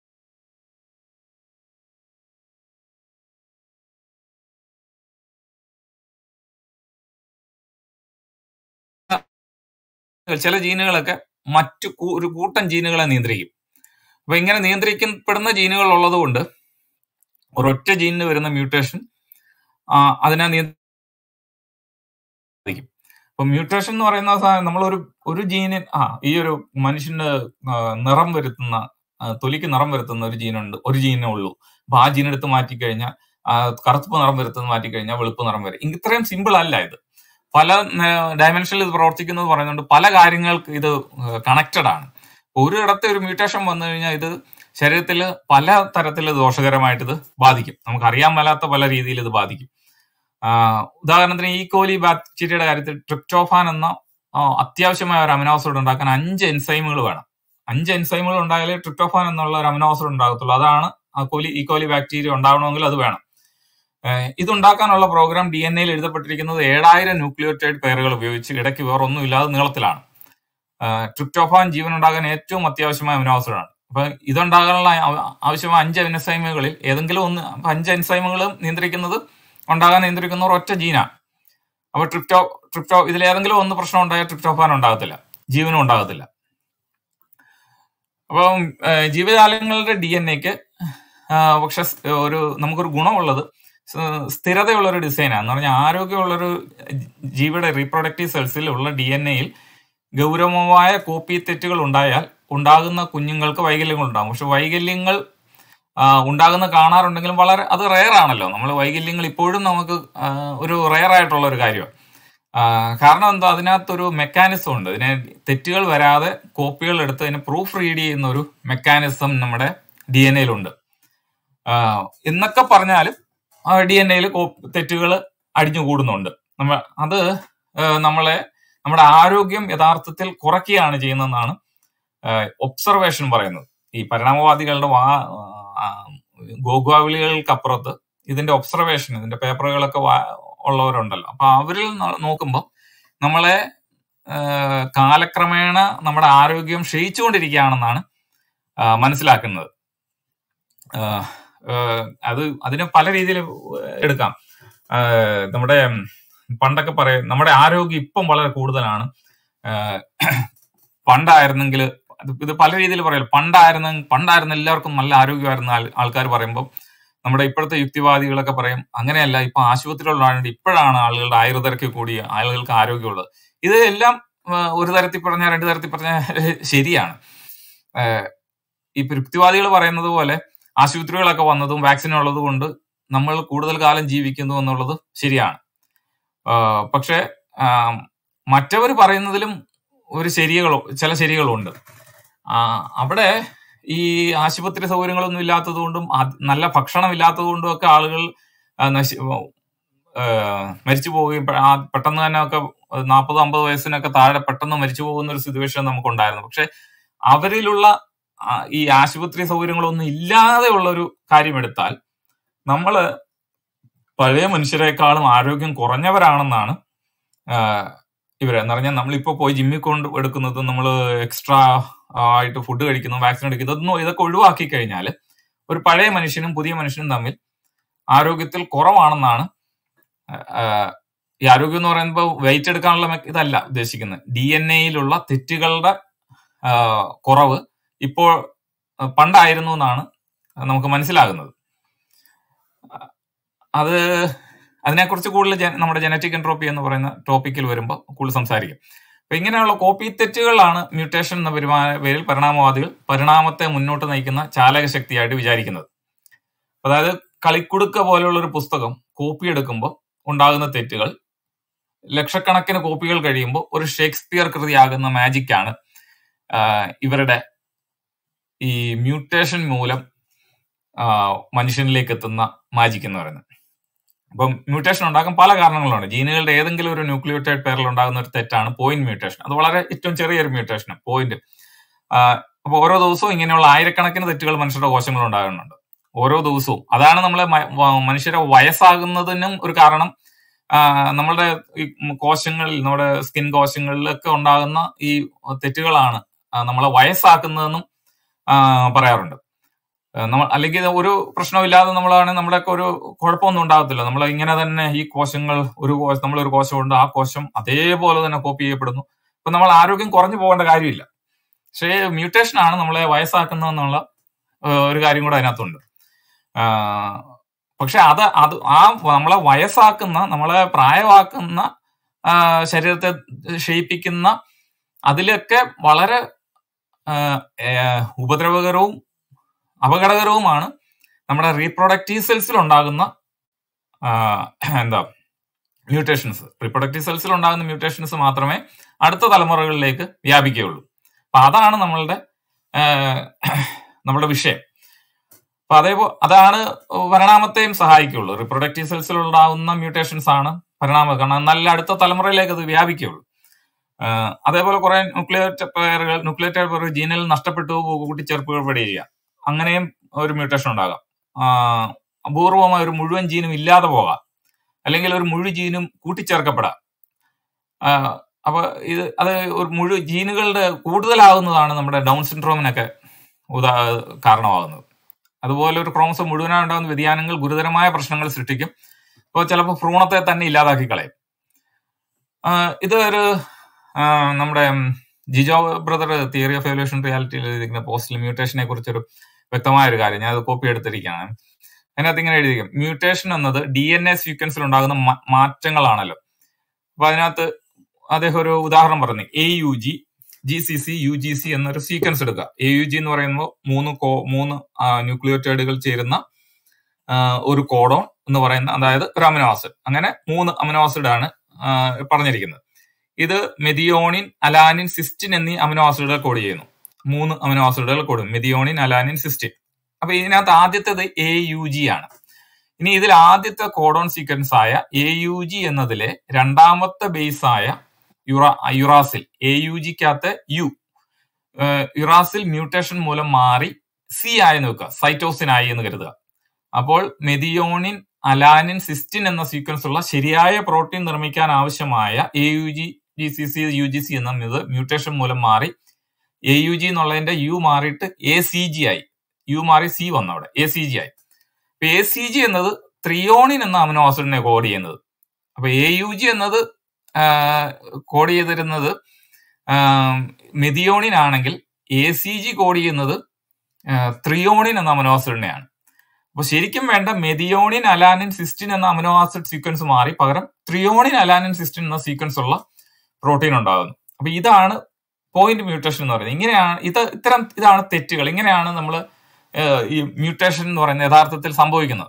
B: ചില ജീനുകളൊക്കെ ഒരു കൂട്ടം ജീനുകളെ നിയന്ത്രിക്കും. അപ്പൊ ഇങ്ങനെ നിയന്ത്രിക്കപ്പെടുന്ന ജീനുകൾ ഉള്ളത് കൊണ്ട് ഒരൊറ്റ ജീനിന് വരുന്ന മ്യൂട്ടേഷൻ അതിനെ നിയന്ത്രിക്കും. അപ്പൊ മ്യൂട്ടേഷൻ എന്ന് പറയുന്ന സാധനം നമ്മൾ ഒരു ജീന് ഈ ഒരു മനുഷ്യന് നിറം വരുത്തുന്ന, തൊലിക്ക് നിറം വരുത്തുന്ന ഒരു ജീനേ ഉള്ളൂ. അപ്പൊ ആ ജീൻ എടുത്ത് മാറ്റിക്കഴിഞ്ഞാൽ കറുപ്പ് നിറം വരുത്തുന്ന മാറ്റിക്കഴിഞ്ഞാൽ വെളുപ്പ് നിറം വരും. ഇത്രയും സിമ്പിൾ അല്ല ഇത്. പല ഡയമെൻഷനിൽ ഇത് പ്രവർത്തിക്കുന്നത് പറയുന്നുണ്ട്. പല കാര്യങ്ങൾക്ക് ഇത് കണക്റ്റഡ് ആണ്. ഒരിടത്ത് ഒരു മ്യൂട്ടേഷൻ വന്നു കഴിഞ്ഞാൽ ഇത് ശരീരത്തിൽ പല തരത്തിൽ ദോഷകരമായിട്ട് ഇത് ബാധിക്കും. നമുക്ക് അറിയാൻ മേലാത്ത പല രീതിയിൽ ഇത് ബാധിക്കും. ഉദാഹരണത്തിന് ഈക്കോലി ബാക്ടീരിയയുടെ കാര്യത്തിൽ ട്രിപ്റ്റോഫാൻ എന്ന അത്യാവശ്യമായ ഒരു അമിനോ ആസിഡ് ഉണ്ടാക്കാൻ 5 എൻസൈമുകൾ വേണം. 5 എൻസൈമുകൾ ഉണ്ടായാലേ ട്രിപ്റ്റോഫാൻ എന്നുള്ള ഒരു അമിനോ ആസിഡ് ഉണ്ടാകത്തുള്ളൂ. അതാണ് ഈക്കോലി ബാക്ടീരിയ ഉണ്ടാവണമെങ്കിൽ അത് വേണം. ഇതുണ്ടാക്കാനുള്ള പ്രോഗ്രാം DNA എഴുതപ്പെട്ടിരിക്കുന്നത് 7000 ന്യൂക്ലിയോടൈഡ് പെയറുകൾ ഉപയോഗിച്ച് ഇടയ്ക്ക് വേറൊന്നും ഇല്ലാതെ നീളത്തിലാണ്. ട്രിപ്റ്റോഫാൻ ജീവനുണ്ടാകാൻ ഏറ്റവും അത്യാവശ്യമായ അമിനോ ആസിഡാണ്. അപ്പൊ ഇതുണ്ടാകാനുള്ള ആവശ്യമായ 5 എൻസൈമുകളിൽ ഏതെങ്കിലും ഒന്ന്, 5 എൻസൈമുകളും നിയന്ത്രിക്കുന്ന ഒറ്റ ജീനാണ്. അപ്പൊ ഇതിലേതെങ്കിലും ഒന്ന് പ്രശ്നം ഉണ്ടായാൽ ട്രിപ്റ്റോഫാൻ ഉണ്ടാകത്തില്ല, ജീവനും ഉണ്ടാകത്തില്ല. അപ്പം ജീവജാലങ്ങളുടെ DNA-ക്ക് പക്ഷെ നമുക്കൊരു ഗുണമുള്ളത് സ്ഥിരതയുള്ളൊരു ഡിസൈനാണ്. എന്ന് പറഞ്ഞാൽ ആരോഗ്യമുള്ളൊരു ജീവിയുടെ റീപ്രൊഡക്റ്റീവ് സെൽസിൽ ഉള്ള DNA-യിൽ ഗൗരവമായ കോപ്പി തെറ്റുകൾ ഉണ്ടായാൽ ഉണ്ടാകുന്ന കുഞ്ഞുങ്ങൾക്ക് വൈകല്യങ്ങൾ ഉണ്ടാകും. പക്ഷെ വൈകല്യങ്ങൾ ഉണ്ടാകുന്ന കാണാറുണ്ടെങ്കിലും അത് റെയർ ആണല്ലോ. നമ്മൾ വൈകല്യങ്ങൾ ഇപ്പോഴും നമുക്ക് ഒരു റെയർ ആയിട്ടുള്ള ഒരു കാര്യമാണ്. കാരണം എന്താ, അതിനകത്തൊരു മെക്കാനിസം ഉണ്ട്. ഇതിനെ തെറ്റുകൾ വരാതെ കോപ്പികൾ എടുത്ത് അതിനെ പ്രൂഫ് റീഡ് ചെയ്യുന്ന ഒരു മെക്കാനിസം നമ്മുടെ DNA-യിലുണ്ട്. എന്നൊക്കെ പറഞ്ഞാലും DNA-യിൽ തെറ്റുകൾ അടിഞ്ഞുകൂടുന്നുണ്ട്. അത് നമ്മുടെ ആരോഗ്യം യഥാർത്ഥത്തിൽ കുറയ്ക്കുകയാണ് ചെയ്യുന്നതെന്നാണ് ഒബ്സർവേഷൻ പറയുന്നത്. ഈ പരിണാമവാദികളുടെ ഗോഗ്വാവിളികൾക്കപ്പുറത്ത് ഇതിന്റെ ഒബ്സർവേഷൻ, ഇതിന്റെ പേപ്പറുകളൊക്കെ ഉള്ളവരുണ്ടല്ലോ. അപ്പൊ അവരിൽ നോക്കുമ്പോൾ നമ്മളെ കാലക്രമേണ നമ്മുടെ ആരോഗ്യം ക്ഷയിച്ചുകൊണ്ടിരിക്കുകയാണെന്നാണ് മനസ്സിലാക്കുന്നത്. അതിന് പല രീതിയിൽ എടുക്കാം. നമ്മുടെ പണ്ടൊക്കെ നമ്മുടെ ആരോഗ്യം ഇപ്പം വളരെ കൂടുതലാണ്. പണ്ടായിരുന്നെങ്കിൽ ഇത് പല രീതിയിൽ പറയാം. പണ്ടായിരുന്ന എല്ലാവർക്കും നല്ല ആരോഗ്യമായിരുന്ന ആൾക്കാർ പറയുമ്പോൾ നമ്മുടെ ഇപ്പോഴത്തെ യുക്തിവാദികളൊക്കെ പറയും അങ്ങനെയല്ല, ഇപ്പൊ ആശുപത്രികളിലാണെങ്കിൽ ഇപ്പോഴാണ് ആളുകളുടെ ആയുർദൈർഘ്യം കൂടി ആളുകൾക്ക് ആരോഗ്യമുള്ളത്. ഇത് എല്ലാം ഒരു തരത്തിൽ പറഞ്ഞാൽ 2 തരത്തിൽ പറഞ്ഞാൽ ശരിയാണ്. ഈ യുക്തിവാദികൾ പറയുന്നത് പോലെ ആശുപത്രികളൊക്കെ വന്നതും വാക്സിൻ ഉള്ളത് കൊണ്ട് നമ്മൾ കൂടുതൽ കാലം ജീവിക്കുന്നു എന്നുള്ളത് ശരിയാണ്. പക്ഷെ മറ്റവർ പറയുന്നതിലും ചില ശരികളുണ്ട്. അവിടെ ഈ ആശുപത്രി സൗകര്യങ്ങളൊന്നും ഇല്ലാത്തത് കൊണ്ടും നല്ല ഭക്ഷണം ഇല്ലാത്തത് കൊണ്ടും ഒക്കെ ആളുകൾ മരിച്ചു പോവുകയും പെട്ടെന്ന് തന്നെ ഒക്കെ 40-50 വയസ്സിനൊക്കെ താഴെ പെട്ടെന്ന് മരിച്ചു പോകുന്ന ഒരു സിറ്റുവേഷൻ നമുക്കുണ്ടായിരുന്നു. പക്ഷെ അവരിലുള്ള ഈ ആശുപത്രി സൗകര്യങ്ങളൊന്നും ഇല്ലാതെ ഉള്ളൊരു കാര്യം എടുത്താൽ നമ്മള് പഴയ മനുഷ്യരെക്കാളും ആരോഗ്യം കുറഞ്ഞവരാണെന്നാണ് എന്ന് പറഞ്ഞാൽ നമ്മളിപ്പോ പോയി ജിമ്മിൽ കൊണ്ട് എടുക്കുന്നത്, നമ്മൾ എക്സ്ട്രാ ആയിട്ട് ഫുഡ് കഴിക്കുന്നു, വാക്സിൻ എടുക്കുന്നു, ഇതൊക്കെ ഒഴിവാക്കി കഴിഞ്ഞാൽ ഒരു പഴയ മനുഷ്യനും പുതിയ മനുഷ്യനും തമ്മിൽ ആരോഗ്യത്തിൽ കുറവാണെന്നാണ് ഈ ആരോഗ്യം എന്ന് പറയുമ്പോൾ വെയിറ്റ് എടുക്കാനുള്ള ഇതല്ല ഉദ്ദേശിക്കുന്നത്. DNA-യിലുള്ള തെറ്റുകളുടെ കുറവ് ഇപ്പോൾ പണ്ടായിരുന്നു എന്നാണ് നമുക്ക് മനസ്സിലാകുന്നത്. അതിനെക്കുറിച്ച് കൂടുതൽ നമ്മുടെ ജനറ്റിക് എൻട്രോപ്പി എന്ന് പറയുന്ന ടോപ്പിക്കിൽ വരുമ്പോൾ കൂടുതൽ സംസാരിക്കും. അപ്പൊ ഇങ്ങനെയുള്ള കോപ്പി തെറ്റുകളാണ് മ്യൂട്ടേഷൻ എന്ന പേരിൽ പരിണാമവാദികൾ പരിണാമത്തെ മുന്നോട്ട് നയിക്കുന്ന ചാലക ശക്തിയായിട്ട് വിചാരിക്കുന്നത്. അതായത് കളിക്കുടുക്ക പോലെയുള്ള ഒരു പുസ്തകം കോപ്പി എടുക്കുമ്പോൾ ഉണ്ടാകുന്ന തെറ്റുകൾ ലക്ഷക്കണക്കിന് കോപ്പികൾ കഴിയുമ്പോൾ ഒരു ഷേക്സ്പിയർ കൃതിയാകുന്ന മാജിക്കാണ് ഇവരുടെ ഈ മ്യൂട്ടേഷൻ മൂലം മനുഷ്യനിലേക്ക് എത്തുന്ന മാജിക് എന്ന് പറയുന്നത്. അപ്പം മ്യൂട്ടേഷൻ ഉണ്ടാക്കാൻ പല കാരണങ്ങളുണ്ട്. ജീനുകളുടെ ഏതെങ്കിലും ഒരു ന്യൂക്ലിയോടൈഡ് പേരിൽ ഉണ്ടാകുന്ന ഒരു തെറ്റാണ് പോയിന്റ് മ്യൂട്ടേഷൻ. അത് വളരെ ഏറ്റവും ചെറിയൊരു മ്യൂട്ടേഷനാണ് പോയിന്റ്. അപ്പോൾ ഓരോ ദിവസവും ഇങ്ങനെയുള്ള ആയിരക്കണക്കിന് തെറ്റുകൾ മനുഷ്യരുടെ കോശങ്ങൾ ഉണ്ടാകുന്നുണ്ട് ഓരോ ദിവസവും. അതാണ് നമ്മളെ മനുഷ്യരെ വയസ്സാകുന്നതിനും ഒരു കാരണം. നമ്മളുടെ ഈ കോശങ്ങളിൽ, നമ്മുടെ സ്കിൻ കോശങ്ങളിലൊക്കെ ഉണ്ടാകുന്ന ഈ തെറ്റുകളാണ് നമ്മളെ വയസ്സാക്കുന്നതെന്നും പറയാറുണ്ട്. അല്ലെങ്കിൽ ഒരു പ്രശ്നമില്ലാതെ നമ്മളൊക്കെ ഒരു കുഴപ്പമൊന്നും ഉണ്ടാകത്തില്ല. നമ്മൾ ഇങ്ങനെ തന്നെ ഈ കോശങ്ങൾ നമ്മളൊരു കോശമുണ്ട്, ആ കോശം അതേപോലെ തന്നെ കോപ്പി ചെയ്യപ്പെടുന്നു. അപ്പൊ നമ്മൾ ആരോഗ്യം കുറഞ്ഞു പോകേണ്ട കാര്യമില്ല. പക്ഷേ മ്യൂട്ടേഷൻ ആണ് നമ്മളെ വയസ്സാക്കുന്നതെന്നുള്ള ഒരു കാര്യം കൂടെ അതിനകത്തുണ്ട്. പക്ഷെ നമ്മളെ വയസ്സാക്കുന്ന, നമ്മളെ പ്രായമാക്കുന്ന, ശരീരത്തെ ക്ഷയിപ്പിക്കുന്ന അതിലൊക്കെ വളരെ ഉപദ്രവകരവും അപകടകരവുമാണ് നമ്മുടെ റീപ്രൊഡക്റ്റീവ് സെൽസിൽ ഉണ്ടാകുന്ന മ്യൂട്ടേഷൻസ്. റീപ്രൊഡക്റ്റീവ് സെൽസിൽ ഉണ്ടാകുന്ന മ്യൂട്ടേഷൻസ് മാത്രമേ അടുത്ത തലമുറകളിലേക്ക് വ്യാപിക്കുകയുള്ളൂ. അപ്പൊ അതാണ് നമ്മളുടെ വിഷയം. അപ്പൊ അതാണ് പരിണാമത്തെയും സഹായിക്കുള്ളൂ. റീപ്രൊഡക്റ്റീവ് സെൽസിൽ ഉണ്ടാകുന്ന മ്യൂട്ടേഷൻസ് ആണ് പരിണാമം. കാരണം നല്ല അടുത്ത തലമുറയിലേക്ക് അത് വ്യാപിക്കുകയുള്ളൂ. അതേപോലെ കുറെ ന്യൂക്ലിയോടൈഡ് പേരുകൾ ജീനിൽ നഷ്ടപ്പെട്ടു കൂട്ടിച്ചേർക്കപ്പെടുക, അങ്ങനെയും ഒരു മ്യൂട്ടേഷൻ ഉണ്ടാകാം. അപൂർവമായ ഒരു മുഴുവൻ ജീനും ഇല്ലാതെ പോകാം, അല്ലെങ്കിൽ ഒരു മുഴുവൻ ജീനും കൂട്ടിച്ചേർക്കപ്പെടാം. അപ്പൊ അത് ഒരു മുഴുവൻ ജീനുകളുടെ കൂടുതലാകുന്നതാണ് നമ്മുടെ ഡൗൺ സിൻഡ്രോമിനൊക്കെ കാരണമാകുന്നത്. അതുപോലെ ഒരു ക്രോമസോം മുഴുവനായി ഉണ്ടാകുന്ന വ്യതിയാനങ്ങൾ ഗുരുതരമായ പ്രശ്നങ്ങൾ സൃഷ്ടിക്കും. അപ്പോൾ ചിലപ്പോൾ ഭ്രൂണത്തെ തന്നെ ഇല്ലാതാക്കി കളയും. ഇത് നമ്മുടെ Jijo brother theory of evolution റിയാലിറ്റിയിൽ എഴുതിയിരിക്കുന്ന പോസ്റ്റൽ മ്യൂട്ടേഷനെ കുറിച്ചൊരു വ്യക്തമായ ഒരു കാര്യം ഞാൻ അത് കോപ്പി എടുത്തിരിക്കുകയാണ്. അതിനകത്ത് ഇങ്ങനെ എഴുതിയിരിക്കും, മ്യൂട്ടേഷൻ എന്നത് DNA സീക്വൻസിൽ ഉണ്ടാകുന്ന മാറ്റങ്ങളാണല്ലോ. അപ്പൊ അതിനകത്ത് അദ്ദേഹം ഒരു ഉദാഹരണം പറഞ്ഞു. AUG, GCC, UGC എന്നൊരു സീക്വൻസ് എടുക്കുക. AUG എന്ന് പറയുമ്പോൾ മൂന്ന് ന്യൂക്ലിയോടൈഡുകൾ ചേരുന്ന ഒരു കോഡോൺ എന്ന് പറയുന്ന, അതായത് ഒരു അമിനോ ആസിഡ്. അങ്ങനെ 3 അമിനോ ആസിഡ് ആണ് പറഞ്ഞിരിക്കുന്നത്. ഇത് മെഥിയോണിൻ, അലാനിൻ, സിസ്റ്റിൻ എന്നീ അമിനോ ആസിഡുകൾ കോഡ് ചെയ്യുന്നു. 3 അമിനോ ആസിഡുകൾ കോഡ്, മെഥിയോണിൻ, അലാനിൻ, സിസ്റ്റിൻ. അപ്പൊ ഇതിനകത്ത് ആദ്യത്തേത് AUG ആണ്. ഇനി ഇതിൽ ആദ്യത്തെ കോഡോൺ സീക്വൻസ് ആയ AUG എന്നതിലെ രണ്ടാമത്തെ ബേസ് ആയ യുറാസിൽ, AUGക്കകത്ത് യുറാസിൽ മ്യൂട്ടേഷൻ മൂലം മാറി C ആയി നോക്കുക, സൈറ്റോസിൻ ആയി എന്ന് കരുതുക. അപ്പോൾ മെഥിയോണിൻ, അലാനിൻ, സിസ്റ്റിൻ എന്ന സീക്വൻസ് ഉള്ള ശരിയായ പ്രോട്ടീൻ നിർമ്മിക്കാൻ ആവശ്യമായ AUG, GCC, UGC എന്നത് മ്യൂട്ടേഷൻ മൂലം മാറി AUG എന്നുള്ളതിന്റെ U മാറിയിട്ട് ACG ആയി. U മാറി C വന്നു, അവിടെ ACG ആയി. അപ്പൊ ACG എന്നത് ത്രിയോണിൻ എന്ന അമിനോ ആസിഡിനെ കോഡ് ചെയ്യുന്നത്. അപ്പൊ AUG എന്നത് കോഡ് ചെയ്തിരുന്നത് മെഥിയോണിൻ ആണെങ്കിൽ ACG കോഡ് ചെയ്യുന്നത് ത്രിയോണിൻ എന്ന അമിനോ ആസിഡിനെയാണ്. അപ്പൊ ശരിക്കും വേണ്ട മെഥിയോണിൻ, അലാനിൻ, സിസ്റ്റിൻ എന്ന അമിനോ ആസിഡ് സീക്വൻസ് മാറി പകരം ത്രിയോണിൻ, അലാനിൻ, സിസ്റ്റിൻ എന്ന സീക്വൻസ് ഉള്ള പ്രോട്ടീൻ ഉണ്ടാകുന്നു. അപ്പൊ ഇതാണ് പോയിന്റ് മ്യൂട്ടേഷൻ എന്ന് പറയുന്നത്. ഇങ്ങനെയാണ് ഇതാണ് തെറ്റുകൾ. ഇങ്ങനെയാണ് നമ്മൾ ഈ മ്യൂട്ടേഷൻ എന്ന് പറയുന്നത് യഥാർത്ഥത്തിൽ സംഭവിക്കുന്നത്.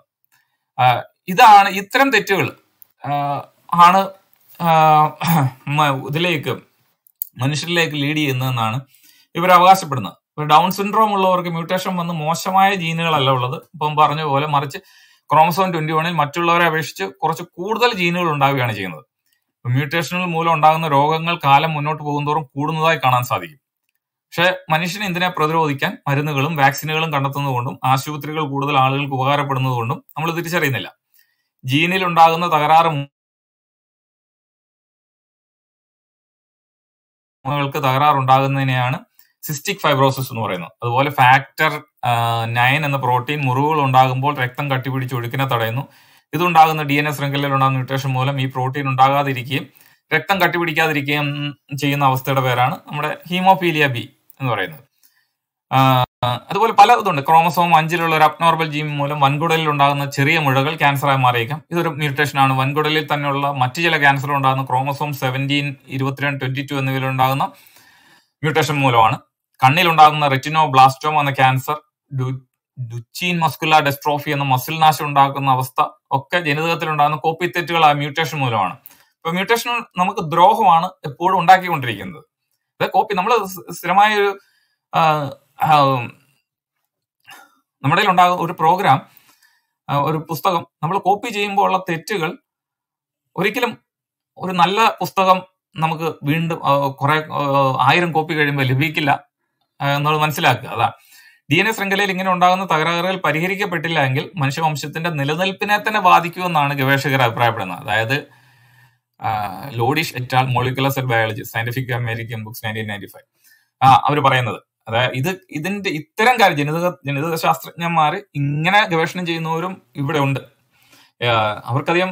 B: ഇത്തരം തെറ്റുകൾ ആണ് മനുഷ്യരിലേക്ക് ലീഡ് ചെയ്യുന്നതെന്നാണ് ഇവർ അവകാശപ്പെടുന്നത്. ഡൗൺ സിൻഡ്രോം ഉള്ളവർക്ക് മ്യൂട്ടേഷൻ വന്ന് മോശമായ ജീനുകളല്ല ഉള്ളത്, ഇപ്പം പറഞ്ഞ പോലെ, മറിച്ച് ക്രോമസോം 21 മറ്റുള്ളവരെ അപേക്ഷിച്ച് കുറച്ച് കൂടുതൽ ജീനുകൾ ഉണ്ടാവുകയാണ് ചെയ്യുന്നത്. മ്യൂട്ടേഷനുകൾ മൂലം ഉണ്ടാകുന്ന രോഗങ്ങൾ കാലം മുന്നോട്ട് പോകുന്തോറും കൂടുന്നതായി കാണാൻ സാധിക്കും. പക്ഷെ മനുഷ്യന് ഇതിനെ പ്രതിരോധിക്കാൻ മരുന്നുകളും വാക്സിനുകളും കണ്ടെത്തുന്നതുകൊണ്ടും ആശുപത്രികൾ കൂടുതൽ ആളുകൾക്ക് ഉപകാരപ്പെടുന്നതുകൊണ്ടും നമ്മൾ തിരിച്ചറിയുന്നില്ല. ജീനിൽ ഉണ്ടാകുന്ന തകരാറുണ്ടാകുന്നതിനെയാണ് സിസ്റ്റിക് ഫൈബ്രോസിസ് എന്ന് പറയുന്നത്. അതുപോലെ ഫാക്ടർ 9 എന്ന പ്രോട്ടീൻ മുറിവുകൾ ഉണ്ടാകുമ്പോൾ രക്തം കട്ടിപിടിച്ച് ഒഴുക്കിനെ തടയുന്നു. ഇതുണ്ടാകുന്ന DNA ശൃംഖലയിൽ ഉണ്ടാകുന്ന മ്യൂട്ടേഷൻ മൂലം ഈ പ്രോട്ടീൻ ഉണ്ടാകാതിരിക്കുകയും രക്തം കട്ടിപിടിക്കാതിരിക്കുകയും ചെയ്യുന്ന അവസ്ഥയുടെ പേരാണ് നമ്മുടെ ഹീമോഫീലിയ ബി എന്ന് പറയുന്നത്. അതുപോലെ പല ഇതുണ്ട്. ക്രോമസോം 5 ഒരു അബ്നോർമൽ ജീൻ മൂലം വൻകുടലിൽ ഉണ്ടാകുന്ന ചെറിയ മുഴകൾ ക്യാൻസറായി മാറിയേക്കാം. ഇതൊരു മ്യൂട്ടേഷനാണ്. വൻകുടലിൽ തന്നെയുള്ള മറ്റു ചില ക്യാൻസർ ഉണ്ടാകുന്ന ക്രോമസോം 17, 22, 22 എന്നിവയിൽ ഉണ്ടാകുന്ന മ്യൂട്ടേഷൻ മൂലമാണ്. കണ്ണിലുണ്ടാകുന്ന റെറ്റിനോബ്ലാസ്റ്റോമ എന്ന ക്യാൻസർ, ഡുച്ചീൻ മസ്കുലാർ ഡെസ്ട്രോഫി എന്ന മസിൽ നാശം ഉണ്ടാക്കുന്ന അവസ്ഥ ഒക്കെ ജനിതകത്തിലുണ്ടാകുന്ന കോപ്പി തെറ്റുകൾ ആ മ്യൂട്ടേഷൻ മൂലമാണ്. ഇപ്പൊ മ്യൂട്ടേഷൻ നമുക്ക് ദ്രോഹമാണ് എപ്പോഴും ഉണ്ടാക്കിക്കൊണ്ടിരിക്കുന്നത്. അത് കോപ്പി നമ്മൾ സ്ഥിരമായ ഒരു നമ്മുടെ ഉണ്ടാകുന്ന ഒരു പ്രോഗ്രാം, ഒരു പുസ്തകം നമ്മൾ കോപ്പി ചെയ്യുമ്പോൾ ഉള്ള തെറ്റുകൾ ഒരിക്കലും ഒരു നല്ല പുസ്തകം നമുക്ക് വീണ്ടും കുറെ 1000 കോപ്പി കഴിയുമ്പോൾ ലഭിക്കില്ല എന്നുള്ളത് മനസ്സിലാക്കുക. അതാ DNA ശൃംഖലയിൽ ഇങ്ങനെ ഉണ്ടാകുന്ന തകരാറുകൾ പരിഹരിക്കപ്പെട്ടില്ല എങ്കിൽ മനുഷ്യവംശത്തിന്റെ നിലനിൽപ്പിനെ തന്നെ ബാധിക്കുമെന്നാണ് ഗവേഷകർ അഭിപ്രായപ്പെടുന്നത്. അതായത് Lodish et al molecular cell biology Scientific American Books 1995 അവർ പറയുന്നത്. അതായത് ഇതിന്റെ ഇത്തരം കാര്യം ജനിതക ശാസ്ത്രജ്ഞന്മാർ ഇങ്ങനെ ഗവേഷണം ചെയ്യുന്നവരും ഇവിടെ ഉണ്ട്. അവർക്കധികം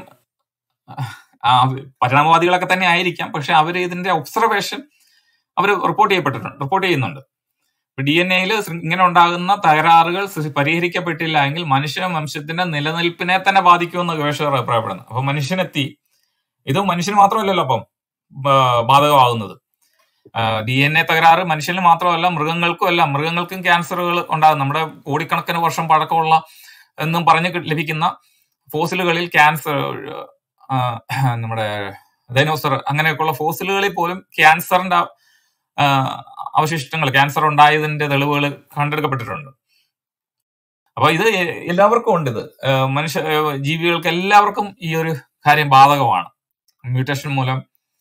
B: പരിണാമവാദികളൊക്കെ തന്നെ ആയിരിക്കാം, പക്ഷെ അവർ ഇതിന്റെ ഒബ്സർവേഷൻ അവർ റിപ്പോർട്ട് ചെയ്യുന്നുണ്ട്. DNA-യിൽ ഇങ്ങനെ ഉണ്ടാകുന്ന തകരാറുകൾ പരിഹരിക്കപ്പെട്ടില്ല എങ്കിൽ മനുഷ്യ വംശത്തിന്റെ നിലനിൽപ്പിനെ തന്നെ ബാധിക്കുമെന്ന് ഗവേഷകർ അഭിപ്രായപ്പെടുന്നു. അപ്പൊ മനുഷ്യനെത്തി ഇത് മനുഷ്യന് മാത്രമല്ലല്ലോ അപ്പം ബാധകമാകുന്നത്. DNA തകരാറ് മനുഷ്യന് മാത്രമല്ല മൃഗങ്ങൾക്കും അല്ല. മൃഗങ്ങൾക്കും ക്യാൻസറുകൾ ഉണ്ടാകും. നമ്മുടെ കോടിക്കണക്കിന് വർഷം പഴക്കമുള്ള എന്നും പറഞ്ഞ് ലഭിക്കുന്ന ഫോസിലുകളിൽ ക്യാൻസർ, നമ്മുടെ ഡൈനോസർ അങ്ങനെയൊക്കെയുള്ള ഫോസിലുകളിൽ പോലും ക്യാൻസറിന്റെ അവശിഷ്ടങ്ങൾ, ക്യാൻസർ ഉണ്ടായതിന്റെ തെളിവുകൾ കണ്ടെടുക്കപ്പെട്ടിട്ടുണ്ട്. അപ്പൊ ഇത് എല്ലാവർക്കും ഉണ്ട്. ഇത് ജീവികൾക്ക് എല്ലാവർക്കും ഈ ഒരു കാര്യം ബാധകമാണ്. മ്യൂട്ടേഷൻ മൂലം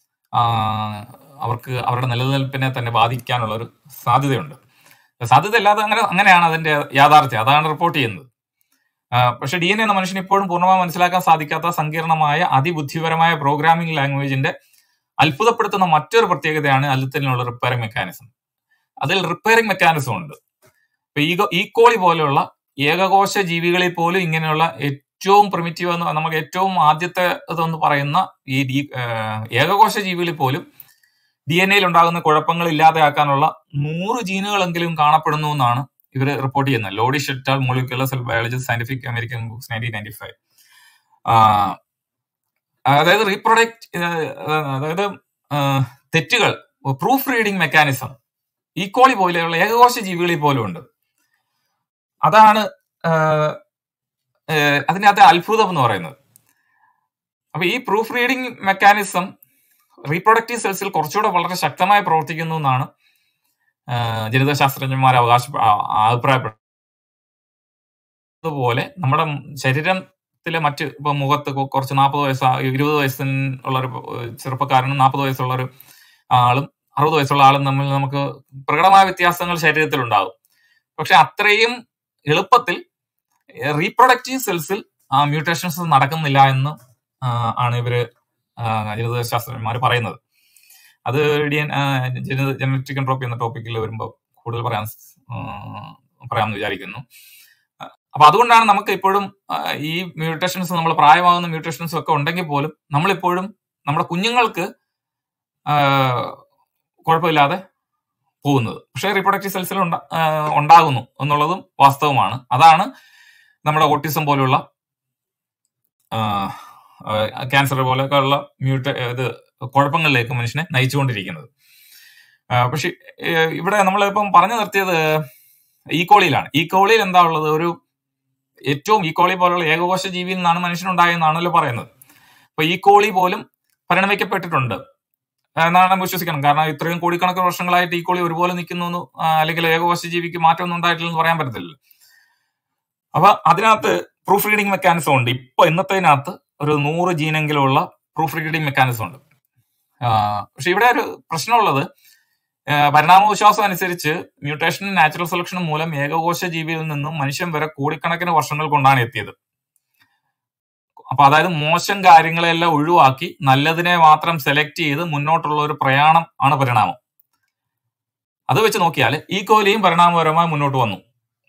B: അവർക്ക് അവരുടെ നിലനിൽപ്പിനെ തന്നെ ബാധിക്കാനുള്ള ഒരു സാധ്യതയുണ്ട്. സാധ്യത ഇല്ലാതെ അങ്ങനെയാണ് അതിന്റെ യാഥാർത്ഥ്യം. അതാണ് റിപ്പോർട്ട് ചെയ്യുന്നത്. പക്ഷെ DNA എന്ന മനുഷ്യന് ഇപ്പോഴും പൂർണ്ണമായി മനസ്സിലാക്കാൻ സാധിക്കാത്ത സങ്കീർണമായ അതിബുദ്ധിപരമായ പ്രോഗ്രാമിംഗ് ലാംഗ്വേജിന്റെ അത്ഭുതപ്പെടുത്തുന്ന മറ്റൊരു പ്രത്യേകതയാണ് അതിലുള്ള റിപ്പയറിംഗ് മെക്കാനിസം. അതിൽ റിപ്പയറിംഗ് മെക്കാനിസം ഉണ്ട്. ഇപ്പൊ ഈക്കോളി പോലെയുള്ള ഏകകോശ ജീവികളിൽ പോലും ഇങ്ങനെയുള്ള ഏറ്റവും പ്രിമിറ്റീവ് എന്ന് നമുക്ക് ഏറ്റവും ആദ്യത്തെ ഇതെന്ന് പറയുന്ന ഈ ഏകകോശ ജീവികളിൽ പോലും DNA-യിൽ ഉണ്ടാകുന്ന കുഴപ്പങ്ങൾ ഇല്ലാതെയാക്കാനുള്ള 100 ജീനുകളെങ്കിലും കാണപ്പെടുന്നു എന്നാണ് ഇവർ റിപ്പോർട്ട് ചെയ്യുന്നത്. Lodish et al molecular cell biology Scientific American Books 1995. അതായത് അതായത് തെറ്റുകൾ, പ്രൂഫ് റീഡിംഗ് മെക്കാനിസം ഈക്കോളി പോലെയുള്ള ഏകകോശ ജീവികളിൽ പോലും ഉണ്ട്. അതാണ് അതിനകത്ത് അത്ഭുതം എന്ന് പറയുന്നത്. അപ്പൊ ഈ പ്രൂഫ് റീഡിംഗ് മെക്കാനിസം റീപ്രൊഡക്റ്റീവ് സെൽസിൽ കുറച്ചുകൂടെ വളരെ ശക്തമായി പ്രവർത്തിക്കുന്നു എന്നാണ് ജനിതകശാസ്ത്രജ്ഞന്മാർ അഭിപ്രായപ്പെടുന്നത്. അതുപോലെ നമ്മുടെ ശരീരത്തിലെ മറ്റ് ഇപ്പൊ മുഖത്ത് കുറച്ച് 40 വയസ്സ് 20 വയസ്സിനുള്ളൊരു ചെറുപ്പക്കാരനും 40 വയസ്സുള്ളൊരു ആളും 60 വയസ്സുള്ള ആളും തമ്മിൽ നമുക്ക് പ്രകടമായ വ്യത്യാസങ്ങൾ ശരീരത്തിൽ ഉണ്ടാകും. പക്ഷെ അത്രയും എളുപ്പത്തിൽ റീപ്രൊഡക്റ്റീവ് സെൽസിൽ ആ മ്യൂട്ടേഷൻസ് നടക്കുന്നില്ല എന്ന് ആണ് ഇവര് ജനിതകശാസ്ത്രജ്ഞന്മാർ പറയുന്നത്. അത് ജനറ്റിക് എൻട്രോപ്പി എന്ന ടോപ്പിക്കിൽ വരുമ്പോൾ കൂടുതൽ പറയാമെന്ന് വിചാരിക്കുന്നു. അപ്പൊ അതുകൊണ്ടാണ് നമുക്ക് ഇപ്പോഴും ഈ മ്യൂട്ടേഷൻസ്, നമ്മൾ പ്രായമാകുന്ന മ്യൂട്ടേഷൻസ് ഒക്കെ ഉണ്ടെങ്കിൽ പോലും നമ്മളിപ്പോഴും നമ്മുടെ കുഞ്ഞുങ്ങൾക്ക് കുഴപ്പമില്ലാതെ പോകുന്നത്. പക്ഷെ റീപ്രൊഡക്റ്റീവ് സെൽസിൽ ഉണ്ടാകുന്നു എന്നുള്ളതും വാസ്തവമാണ്. അതാണ് നമ്മുടെ ഓട്ടിസം പോലുള്ള ക്യാൻസർ പോലെയൊക്കെയുള്ള കുഴപ്പങ്ങളിലേക്ക് മനുഷ്യനെ നയിച്ചുകൊണ്ടിരിക്കുന്നത്. പക്ഷെ ഇവിടെ നമ്മളിപ്പം പറഞ്ഞു നിർത്തിയത് ഈക്കോളിയിലാണ്. ഈക്കോളിയിൽ എന്താ ഉള്ളത്? ഒരു ഏറ്റവും ഈക്കോളി പോലുള്ള ഏകകോശ ജീവിയിൽ നിന്നാണ് മനുഷ്യനുണ്ടായെന്നാണല്ലോ പറയുന്നത്. അപ്പൊ ഈക്കോളി പോലും പരിണമിക്കപ്പെട്ടിട്ടുണ്ട് എന്നാണ് വിശ്വസിക്കണം. കാരണം ഇത്രയും കോടിക്കണക്കിന് വർഷങ്ങളായിട്ട് ഈക്കോളി ഒരുപോലെ നിൽക്കുന്നു, അല്ലെങ്കിൽ ഏകകോശ ജീവിക്ക് മാറ്റമൊന്നും ഉണ്ടായിട്ടില്ലെന്ന് പറയാൻ പറ്റത്തില്ല. അപ്പൊ അതിനകത്ത് പ്രൂഫ് റീഡിംഗ് മെക്കാനിസം ഉണ്ട്. ഇപ്പൊ ഇന്നത്തേതിനകത്ത് ഒരു 100 ജീനെങ്കിലും ഉള്ള പ്രൂഫ് റീഡിംഗ് മെക്കാനിസം ഉണ്ട്. പക്ഷെ ഇവിടെ ഒരു പ്രശ്നമുള്ളത്, പരിണാമ വിശ്വാസം അനുസരിച്ച് മ്യൂട്ടേഷനും നാച്ചുറൽ സെലക്ഷനും മൂലം ഏകകോശ ജീവിയിൽ നിന്നും മനുഷ്യൻ വരെ കോടിക്കണക്കിന് വർഷങ്ങൾ കൊണ്ടാണ് എത്തിയത്. അപ്പൊ അതായത് മോശം കാര്യങ്ങളെല്ലാം ഒഴിവാക്കി നല്ലതിനെ മാത്രം സെലക്ട് ചെയ്ത് മുന്നോട്ടുള്ള ഒരു പ്രയാണം ആണ് പരിണാമം. അത് വെച്ച് നോക്കിയാൽ ഈക്കോലിയും പരിണാമപരമായി മുന്നോട്ട് വന്നു.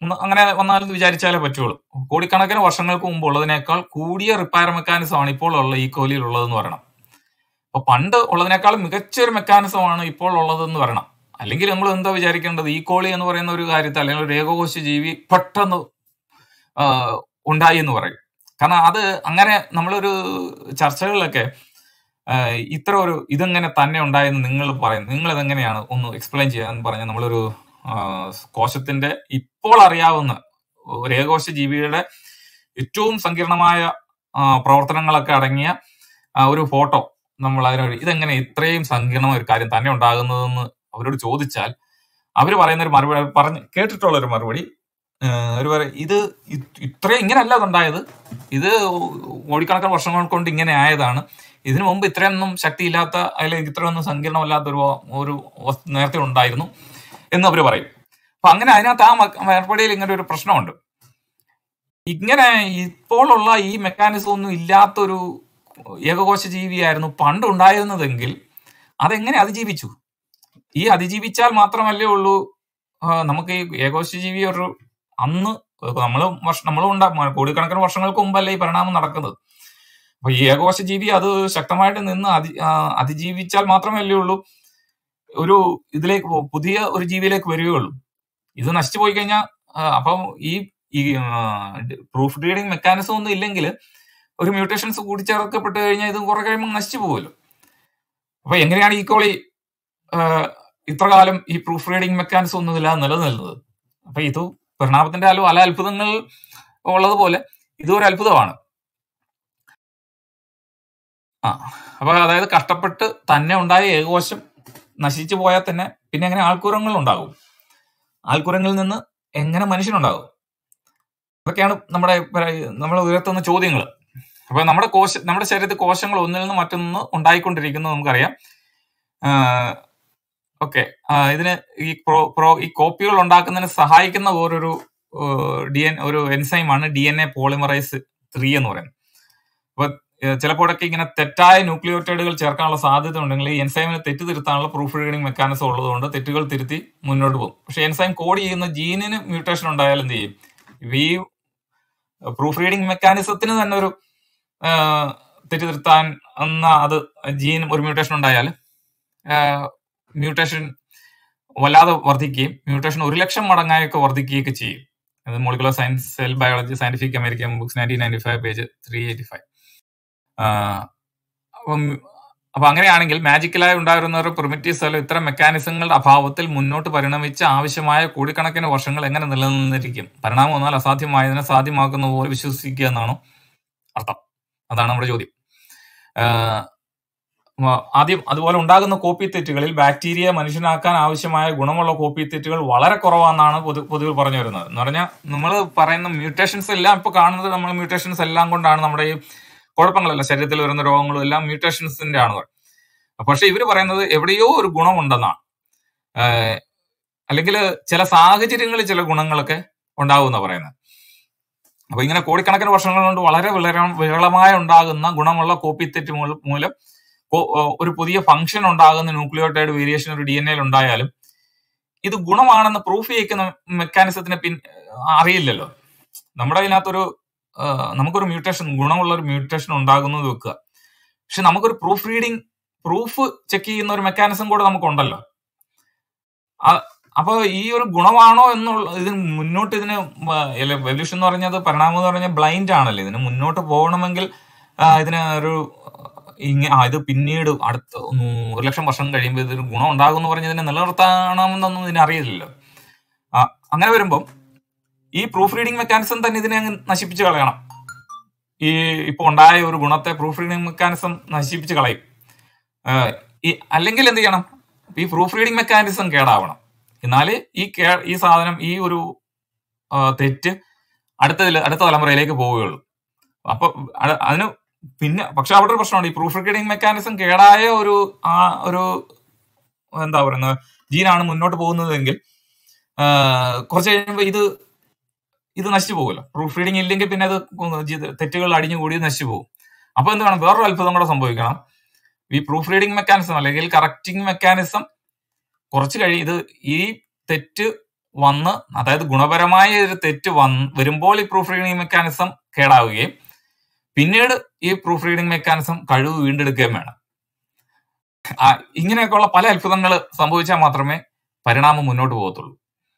B: അങ്ങനെ വന്നാലെന്ന് വിചാരിച്ചാലേ പറ്റുള്ളൂ. കോടിക്കണക്കിന് വർഷങ്ങൾക്ക് മുമ്പ് ഉള്ളതിനേക്കാൾ കൂടിയ റിപ്പയർ മെക്കാനിസം ആണ് ഇപ്പോൾ ഉള്ള ഈ കോലിയിൽ ഉള്ളതെന്ന് പറയണം. അപ്പൊ പണ്ട് ഉള്ളതിനേക്കാൾ മികച്ചൊരു മെക്കാനിസമാണ് ഇപ്പോൾ ഉള്ളതെന്ന് പറയണം. അല്ലെങ്കിൽ നമ്മൾ എന്താ വിചാരിക്കേണ്ടത്, ഈ കോളി എന്ന് പറയുന്ന ഒരു കാര്യത്തെ അല്ലെങ്കിൽ ഒരു ഏകകോശ ജീവി പെട്ടെന്ന് ഉണ്ടായി എന്ന് പറയും. കാരണം അത് അങ്ങനെ നമ്മളൊരു ചർച്ചകളിലൊക്കെ ഇത്ര ഒരു ഇതെങ്ങനെ തന്നെ ഉണ്ടായെന്ന് നിങ്ങൾ പറയുന്നു, നിങ്ങൾ ഇതെങ്ങനെയാണ് ഒന്ന് എക്സ്പ്ലെയിൻ ചെയ്യാന്ന് പറഞ്ഞാൽ നമ്മളൊരു കോശത്തിന്റെ ഇപ്പോൾ അറിയാവുന്ന ഒരു ഏകകോശ ജീവിയുടെ ഏറ്റവും സങ്കീർണമായ പ്രവർത്തനങ്ങളൊക്കെ അടങ്ങിയ ഒരു ഫോട്ടോ നമ്മൾ അതിനൊരു ഇതെങ്ങനെ ഇത്രയും സങ്കീർണമായ ഒരു കാര്യം തന്നെ ഉണ്ടാകുന്നതെന്ന് അവരോട് ചോദിച്ചാൽ അവർ പറയുന്ന ഒരു മറുപടി പറഞ്ഞ് കേട്ടിട്ടുള്ള ഒരു മറുപടി അവർ പറയും, ഇത് ഇത്രയും ഇങ്ങനെയല്ല അതുണ്ടായത്, ഇത് കോടിക്കണക്കിന് വർഷങ്ങൾ കൊണ്ട് ഇങ്ങനെ ആയതാണ്, ഇതിനു മുമ്പ് ഇത്രയൊന്നും ശക്തിയില്ലാത്ത അല്ലെങ്കിൽ ഇത്രയൊന്നും സങ്കീർണമല്ലാത്ത ഒരു നേരത്തെ ഉണ്ടായിരുന്നു എന്ന് അവർ പറയും. അപ്പൊ അങ്ങനെ അതിനകത്ത് ആ മറുപടിയിൽ ഇങ്ങനെ ഒരു പ്രശ്നമുണ്ട്. ഇങ്ങനെ ഇപ്പോഴുള്ള ഈ മെക്കാനിസം ഒന്നും ഇല്ലാത്തൊരു ഏകകോശ ജീവിയായിരുന്നു പണ്ട് ഉണ്ടായിരുന്നതെങ്കിൽ അതെങ്ങനെ അതിജീവിച്ചു? ഈ അതിജീവിച്ചാൽ മാത്രമല്ലേ ഉള്ളൂ നമുക്ക് ഈ ഏകകോശ ജീവി ഒരു അന്ന് നമ്മളും കോടിക്കണക്കിന് വർഷങ്ങൾക്ക് മുമ്പല്ലേ ഈ പരിണാമം നടക്കുന്നത്. അപ്പൊ ഈ ഏകകോശ ജീവി അത് ശക്തമായിട്ട് നിന്ന് അതിജീവിച്ചാൽ മാത്രമല്ലേ ഉള്ളൂ ഒരു ഇതിലേക്ക് പുതിയ ഒരു ജീവിയിലേക്ക് വരികയുള്ളൂ. ഇത് നശിച്ചു പോയി കഴിഞ്ഞാൽ അപ്പം ഈ പ്രൂഫ് റീഡിങ് മെക്കാനിസം ഒന്നും ഇല്ലെങ്കിൽ ഒരു മ്യൂട്ടേഷൻസ് കൂടിച്ചേർക്കപ്പെട്ട് കഴിഞ്ഞാൽ ഇത് കുറെ കഴിയുമ്പോൾ നശിച്ചു പോകുമല്ലോ. അപ്പൊ എങ്ങനെയാണ് ഈ കോളി ഇത്ര കാലം ഈ പ്രൂഫ് റീഡിങ് മെക്കാനിസം ഒന്നും ഇല്ലാതെ നിലനിന്നത്? അപ്പൊ ഇത് പരിണാമത്തിന്റെ പല അത്ഭുതങ്ങൾ ഉള്ളതുപോലെ ഇതും ഒരു അത്ഭുതമാണ്. അപ്പൊ അതായത് കഷ്ടപ്പെട്ട് തന്നെ ഉണ്ടായ ഏകകോശം നശിച്ചു പോയാൽ തന്നെ പിന്നെ എങ്ങനെ ആൾക്കുരങ്ങൾ ഉണ്ടാകും? ആൾക്കുരങ്ങളിൽ നിന്ന് എങ്ങനെ മനുഷ്യനുണ്ടാകും? അതൊക്കെയാണ് നമ്മൾ ഉയർത്തുന്ന ചോദ്യങ്ങൾ. അപ്പൊ നമ്മുടെ ശരീരത്തിൽ കോശങ്ങൾ ഒന്നിൽ നിന്ന് മറ്റൊന്ന് ഉണ്ടായിക്കൊണ്ടിരിക്കുന്നത് നമുക്കറിയാം. ഓക്കെ, ഇതിന് ഈ കോപ്പികൾ ഉണ്ടാക്കുന്നതിന് സഹായിക്കുന്ന ഒരു എൻസൈമാണ് DNA പോളിമറൈസ് 3 എന്ന് പറയുന്നത്. അപ്പൊ ചിലപ്പോഴൊക്കെ ഇങ്ങനെ തെറ്റായ ന്യൂക്ലിയോട്ടൈഡുകൾ ചേർക്കാനുള്ള സാധ്യത ഉണ്ടെങ്കിൽ ഈ എൻസൈമിനെ തെറ്റ് തിരുത്താനുള്ള പ്രൂഫ് റീഡിംഗ് മെക്കാനിസം ഉള്ളതുകൊണ്ട് തെറ്റുകൾ തിരുത്തി മുന്നോട്ട് പോകും. പക്ഷെ എൻസൈം കോഡ് ചെയ്യുന്ന ജീനിന് മ്യൂട്ടേഷൻ ഉണ്ടായാൽ എന്ത് ചെയ്യും? ഈ പ്രൂഫ് റീഡിംഗ് മെക്കാനിസത്തിന് തന്നെ ഒരു തെറ്റ് തിരുത്താൻ അത് ജീൻ ഒരു മ്യൂട്ടേഷൻ ഉണ്ടായാൽ മ്യൂട്ടേഷൻ വല്ലാതെ വർദ്ധിക്കുകയും മ്യൂട്ടേഷൻ 100,000 മടങ്ങായൊക്കെ വർദ്ധിക്കുകയൊക്കെ ചെയ്യും. അത് molecular science cell biology Scientific American Books 1995 page 385. അപ്പൊ അങ്ങനെയാണെങ്കിൽ മാജിക്കലായി ഉണ്ടായിരുന്ന ഒരു പ്രിമിറ്റീവ് സെൽ ഇത്തരം മെക്കാനിസങ്ങളുടെ അഭാവത്തിൽ മുന്നോട്ട് പരിണമിച്ച ആവശ്യമായ കോടിക്കണക്കിന് വർഷങ്ങൾ എങ്ങനെ നിലനിന്നിരിക്കും? പരിണാമം എന്നാൽ അസാധ്യമായതിനെ സാധ്യമാക്കുന്ന പോലെ വിശ്വസിക്കുക എന്നാണോ അർത്ഥം? അതാണ് നമ്മുടെ ചോദ്യം. ആദ്യം അതുപോലെ ഉണ്ടാകുന്ന കോപ്പി തെറ്റുകളിൽ ബാക്ടീരിയ മനുഷ്യനാക്കാൻ ആവശ്യമായ ഗുണമുള്ള കോപ്പി തെറ്റുകൾ വളരെ കുറവാണെന്നാണ് പൊതുവെ പറഞ്ഞു വരുന്നത്. എന്ന് പറഞ്ഞാൽ നമ്മൾ പറയുന്ന മ്യൂട്ടേഷൻസ് എല്ലാം ഇപ്പൊ കാണുന്നത് നമ്മൾ മ്യൂട്ടേഷൻസ് എല്ലാം കൊണ്ടാണ് നമ്മുടെ ഈ കുഴപ്പങ്ങളല്ല ശരീരത്തിൽ വരുന്ന രോഗങ്ങളും എല്ലാം മ്യൂട്ടേഷൻസിന്റെ ആണ്. പക്ഷെ ഇവര് പറയുന്നത് എവിടെയോ ഒരു ഗുണമുണ്ടെന്നാണ്, അല്ലെങ്കിൽ ചില സാഹചര്യങ്ങളിൽ ചില ഗുണങ്ങളൊക്കെ ഉണ്ടാകുമെന്നാ പറയുന്നത്. അപ്പൊ ഇങ്ങനെ കോടിക്കണക്കിന് വർഷങ്ങൾ കൊണ്ട് വളരെ വിരളമായി ഉണ്ടാകുന്ന ഗുണമുള്ള കോപ്പി തെറ്റ് മൂലം ഒരു പുതിയ ഫംഗ്ഷൻ ഉണ്ടാകുന്ന ന്യൂക്ലിയോട്ടൈഡ് വേരിയേഷൻ ഒരു DNA ഉണ്ടായാലും ഇത് ഗുണമാണെന്ന് പ്രൂഫ് ചെയ്യിക്കുന്ന മെക്കാനിസത്തിന് അറിയില്ലല്ലോ. നമ്മുടെ അതിനകത്തൊരു നമുക്കൊരു മ്യൂട്ടേഷൻ ഗുണമുള്ള ഒരു മ്യൂട്ടേഷൻ ഉണ്ടാകുന്നത് വെക്കുക, പക്ഷെ നമുക്കൊരു പ്രൂഫ് ചെക്ക് ചെയ്യുന്ന ഒരു മെക്കാനിസം കൂടെ നമുക്കുണ്ടല്ലോ. അപ്പൊ ഈ ഒരു ഗുണമാണോ എന്നുള്ള ഇതിന് മുന്നോട്ട് ഇതിന് എവല്യൂഷൻ എന്ന് പറഞ്ഞത് പരിണാമം എന്ന് പറഞ്ഞാൽ ബ്ലൈൻഡ് ആണല്ലോ. ഇതിന് മുന്നോട്ട് പോകണമെങ്കിൽ ഇതിന് ഇത് പിന്നീട് അടുത്ത 100,000 വർഷം കഴിയുമ്പോൾ ഇതൊരു ഗുണം ഉണ്ടാകും എന്ന് പറഞ്ഞ് ഇതിനെ നിലനിർത്തണമെന്നൊന്നും ഇതിനെ അറിയില്ലല്ലോ. അങ്ങനെ വരുമ്പം ഈ പ്രൂഫ് റീഡിംഗ് മെക്കാനിസം തന്നെ ഇതിനെ അങ്ങ് നശിപ്പിച്ച് കളയണം. ഈ ഇപ്പൊ ഉണ്ടായ ഒരു ഗുണത്തെ പ്രൂഫ് റീഡിംഗ് മെക്കാനിസം നശിപ്പിച്ച് കളയും. അല്ലെങ്കിൽ എന്ത് ചെയ്യണം? ഈ പ്രൂഫ് റീഡിംഗ് മെക്കാനിസം കേടാവണം. എന്നാല് ഈ സാധനം ഈ ഒരു തെറ്റ് അടുത്ത തലമുറയിലേക്ക് പോവുകയുള്ളൂ. അപ്പൊ അതിന് പക്ഷെ അവിടെ ഒരു പ്രശ്നമുണ്ട്. ഈ പ്രൂഫ് റീഡിംഗ് മെക്കാനിസം കേടായ ഒരു എന്താ പറയുന്നത് ജീനാണ് മുന്നോട്ട് പോകുന്നതെങ്കിൽ കുറച്ച് കഴിയുമ്പോൾ ഇത് നശിച്ചു പോകുമല്ലോ. പ്രൂഫ് റീഡിംഗ് ഇല്ലെങ്കിൽ പിന്നെ അത് തെറ്റുകൾ അടിഞ്ഞു കൂടി നശിച്ചു പോകും. അപ്പൊ എന്ത് വേണം? വേറൊരു അത്ഭുതം കൂടെ സംഭവിക്കണം. ഈ പ്രൂഫ് റീഡിംഗ് മെക്കാനിസം അല്ലെങ്കിൽ കറക്റ്റിംഗ് മെക്കാനിസം കുറച്ച് ഈ തെറ്റ് വന്ന്, അതായത് ഗുണപരമായ ഒരു തെറ്റ് വരുമ്പോൾ ഈ പ്രൂഫ് റീഡിംഗ് മെക്കാനിസം കേടാവുകയും പിന്നീട് ഈ പ്രൂഫ് റീഡിംഗ് മെക്കാനിസം കഴിവ് വീണ്ടെടുക്കുകയും വേണം. ഇങ്ങനെയൊക്കെയുള്ള പല അത്ഭുതങ്ങൾ സംഭവിച്ചാൽ മാത്രമേ പരിണാമം മുന്നോട്ട് പോകത്തുള്ളൂ.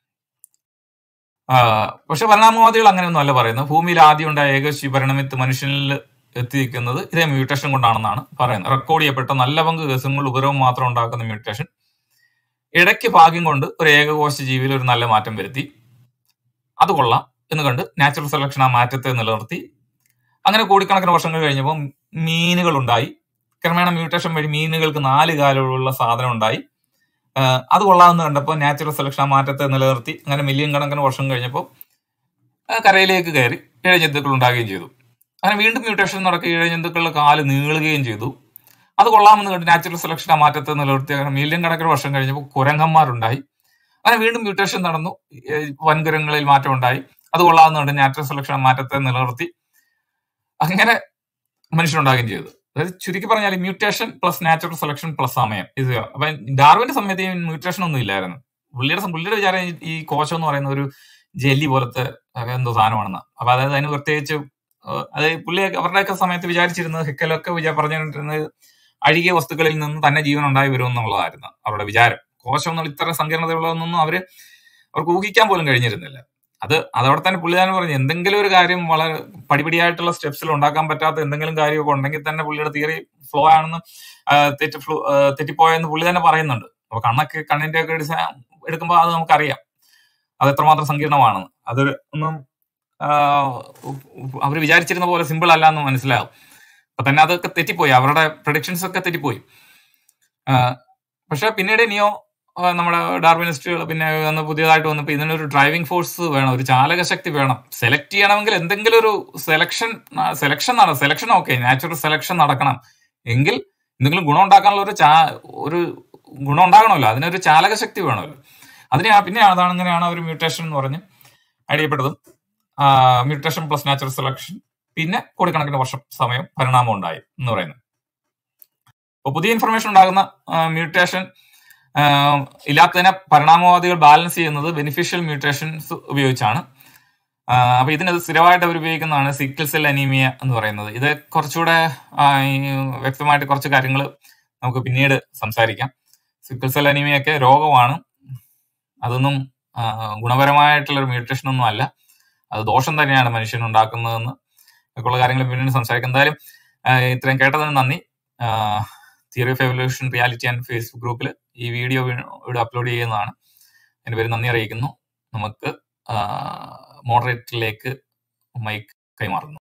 B: പക്ഷെ പരിണാമവാദികൾ അങ്ങനെയൊന്നും അല്ല പറയുന്നത്. ഭൂമിയിൽ ആദ്യം ഉണ്ടായ ഏകശി പരിണമിത്ത് മനുഷ്യനിൽ എത്തിയിരിക്കുന്നത് ഇതേ മ്യൂട്ടേഷൻ കൊണ്ടാണെന്നാണ് പറയുന്നത്. റെക്കോർഡ് ചെയ്യപ്പെട്ട നല്ല പങ്ക് കേസുകളിൽ ഉപരവും മാത്രം ഉണ്ടാക്കുന്ന മ്യൂട്ടേഷൻ ഇടയ്ക്ക് ഭാഗ്യം കൊണ്ട് ഒരു ഏകകോശ ജീവിയിൽ ഒരു നല്ല മാറ്റം വരുത്തി. അത് കൊള്ളാം എന്ന് കണ്ട് നാച്ചുറൽ സെലക്ഷൻ ആ മാറ്റത്തെ നിലനിർത്തി. അങ്ങനെ കോടിക്കണക്കിന് വർഷങ്ങൾ കഴിഞ്ഞപ്പോൾ മീനുകൾ ഉണ്ടായി. ക്രമേണ മ്യൂട്ടേഷൻ വഴി മീനുകൾക്ക് 4 കാലുള്ള സാധനം ഉണ്ടായി. അത് കൊള്ളാമെന്ന് കണ്ടപ്പോൾ നാച്ചുറൽ സെലക്ഷൻ ആ മാറ്റത്തെ നിലനിർത്തി. അങ്ങനെ മില്യൺ കണക്കിന് വർഷം കഴിഞ്ഞപ്പോൾ കരയിലേക്ക് കയറി ഇഴജന്തുക്കൾ ഉണ്ടാകുകയും ചെയ്തു. അങ്ങനെ വീണ്ടും മ്യൂട്ടേഷൻ നടക്കുക, ഇഴജന്തുക്കളുടെ കാല് നീളുകയും ചെയ്തു. അത് കൊള്ളാമെന്ന് കണ്ട് നാച്ചുറൽ സെലക്ഷൻ ആ മാറ്റത്തെ നിലനിർത്തി. അങ്ങനെ മില്യൺ കണക്കിന് വർഷം കഴിഞ്ഞപ്പോൾ കുരങ്ങന്മാരുണ്ടായി. അങ്ങനെ വീണ്ടും മ്യൂട്ടേഷൻ നടന്നു, വൻകുരങ്ങളിൽ മാറ്റം ഉണ്ടായി. അത് കൊള്ളാമെന്ന് കണ്ട് നാച്ചുറൽ സെലക്ഷൻ മാറ്റത്തെ നിലനിർത്തി. അങ്ങനെ മനുഷ്യനുണ്ടാകുകയും ചെയ്തു. അതായത് ചുരുക്കി പറഞ്ഞാൽ mutation plus natural selection plus സമയം. ഇത് അപ്പൊ ഡാർവിന്റെ സമയത്ത് ഈ മ്യൂട്ടേഷൻ ഒന്നും ഇല്ലായിരുന്നു. പുള്ളിയുടെ വിചാരം ഈ കോശം എന്ന് പറയുന്ന ഒരു ജെല്ലി പോലത്തെ എന്തോ സാധനമാണെന്ന്. അപ്പൊ അതായത് അതിന് പ്രത്യേകിച്ച് അതായത് അവരുടെയൊക്കെ സമയത്ത് വിചാരിച്ചിരുന്നത്, ഹെക്കലൊക്കെ പറഞ്ഞിരുന്നത് അഴുകിയ വസ്തുക്കളിൽ നിന്ന് തന്നെ ജീവൻ ഉണ്ടായി വരും എന്നുള്ളതായിരുന്നു അവരുടെ വിചാരം. കോശം എന്നുള്ള ഇത്ര സങ്കീർണതയുള്ളതെന്നൊന്നും അവർക്ക് ഊഹിക്കാൻ പോലും കഴിഞ്ഞിരുന്നില്ല. അതവിടെ തന്നെ പുള്ളിയാണ് പറഞ്ഞു, എന്തെങ്കിലും ഒരു കാര്യം വളരെ പടിപടിയായിട്ടുള്ള സ്റ്റെപ്സിൽ ഉണ്ടാക്കാൻ പറ്റാത്ത എന്തെങ്കിലും കാര്യമൊക്കെ ഉണ്ടെങ്കിൽ തന്നെ പുള്ളിയുടെ തിയറി ഫ്ലോ ആണെന്ന് തെറ്റിപ്പോയെന്ന് പുള്ളി തന്നെ പറയുന്നുണ്ട്. അപ്പൊ കണ്ണിന്റെ ഒക്കെ എടുക്കുമ്പോൾ അത് നമുക്കറിയാം അത് എത്രമാത്രം സങ്കീർണമാണെന്ന്. ഒന്നും അവർ വിചാരിച്ചിരുന്ന പോലെ സിമ്പിൾ അല്ല എന്ന് മനസ്സിലാവും. അപ്പൊ തന്നെ അതൊക്കെ തെറ്റിപ്പോയി, അവരുടെ പ്രഡിക്ഷൻസ് ഒക്കെ തെറ്റിപ്പോയി. പക്ഷെ പിന്നീട് ഇനിയോ നമ്മുടെ ഡാർവിനിസ്റ്റുകൾ പിന്നെ പുതിയതായിട്ട് വന്നപ്പോൾ ഇതിനൊരു ഡ്രൈവിംഗ് ഫോഴ്സ് വേണം, ഒരു ചാലകശക്തി വേണം. സെലക്ട് ചെയ്യണമെങ്കിൽ എന്തെങ്കിലും ഒരു സെലക്ഷൻ ഓക്കെ, നാച്ചുറൽ സെലക്ഷൻ നടക്കണം എങ്കിൽ എന്തെങ്കിലും ഗുണം ഉണ്ടാക്കാനുള്ള ഒരു ഗുണം ഉണ്ടാകണമല്ലോ, അതിനൊരു ചാലകശക്തി വേണമല്ലോ. പിന്നെ അങ്ങനെയാണ് ഒരു മ്യൂട്ടേഷൻ എന്ന് പറഞ്ഞ് ഐഡിയപ്പെട്ടതും. മ്യൂട്ടേഷൻ പ്ലസ് നാച്ചുറൽ സെലക്ഷൻ, പിന്നെ കോടിക്കണക്കിന് വർഷം സമയം പരിണാമം ഉണ്ടായി എന്ന് പറയുന്നത്. അപ്പോൾ പുതിയ ഇൻഫർമേഷൻ ഉണ്ടാകുന്ന മ്യൂട്ടേഷൻ ഇല്ലാത്തതിനെ പരിണാമവാദികൾ ബാലൻസ് ചെയ്യുന്നത് ബെനിഫിഷ്യൽ മ്യൂട്ടേഷൻസ് ഉപയോഗിച്ചാണ്. അപ്പൊ ഇതിനത് സ്ഥിരമായിട്ട് അവർ ഉപയോഗിക്കുന്നതാണ് സിക്കിൾ സെൽ അനീമിയ എന്ന് പറയുന്നത്. ഇത് കുറച്ചുകൂടെ വ്യക്തമായിട്ട് കുറച്ച് കാര്യങ്ങൾ നമുക്ക് പിന്നീട് സംസാരിക്കാം. സിക്കിൾ സെൽ അനീമിയ ഒക്കെ രോഗമാണ്, അതൊന്നും ഗുണപരമായിട്ടുള്ളൊരു മ്യൂട്ടേഷൻ ഒന്നും അല്ല, അത് ദോഷം തന്നെയാണ് മനുഷ്യനുണ്ടാക്കുന്നതെന്ന് ഒക്കെയുള്ള കാര്യങ്ങൾ പിന്നീട് സംസാരിക്കാം. എന്തായാലും ഇത്രയും കേട്ടതിന് നന്ദി. Theory of evolution reality and Facebook ഗ്രൂപ്പിൽ ഈ വീഡിയോ ഇവിടെ അപ്ലോഡ് ചെയ്യുന്നതാണ്. എൻ്റെ പേര് നന്ദി അറിയിക്കുന്നു. നമുക്ക് മോഡറേറ്ററിലേക്ക് മൈക്ക് കൈമാറുന്നു.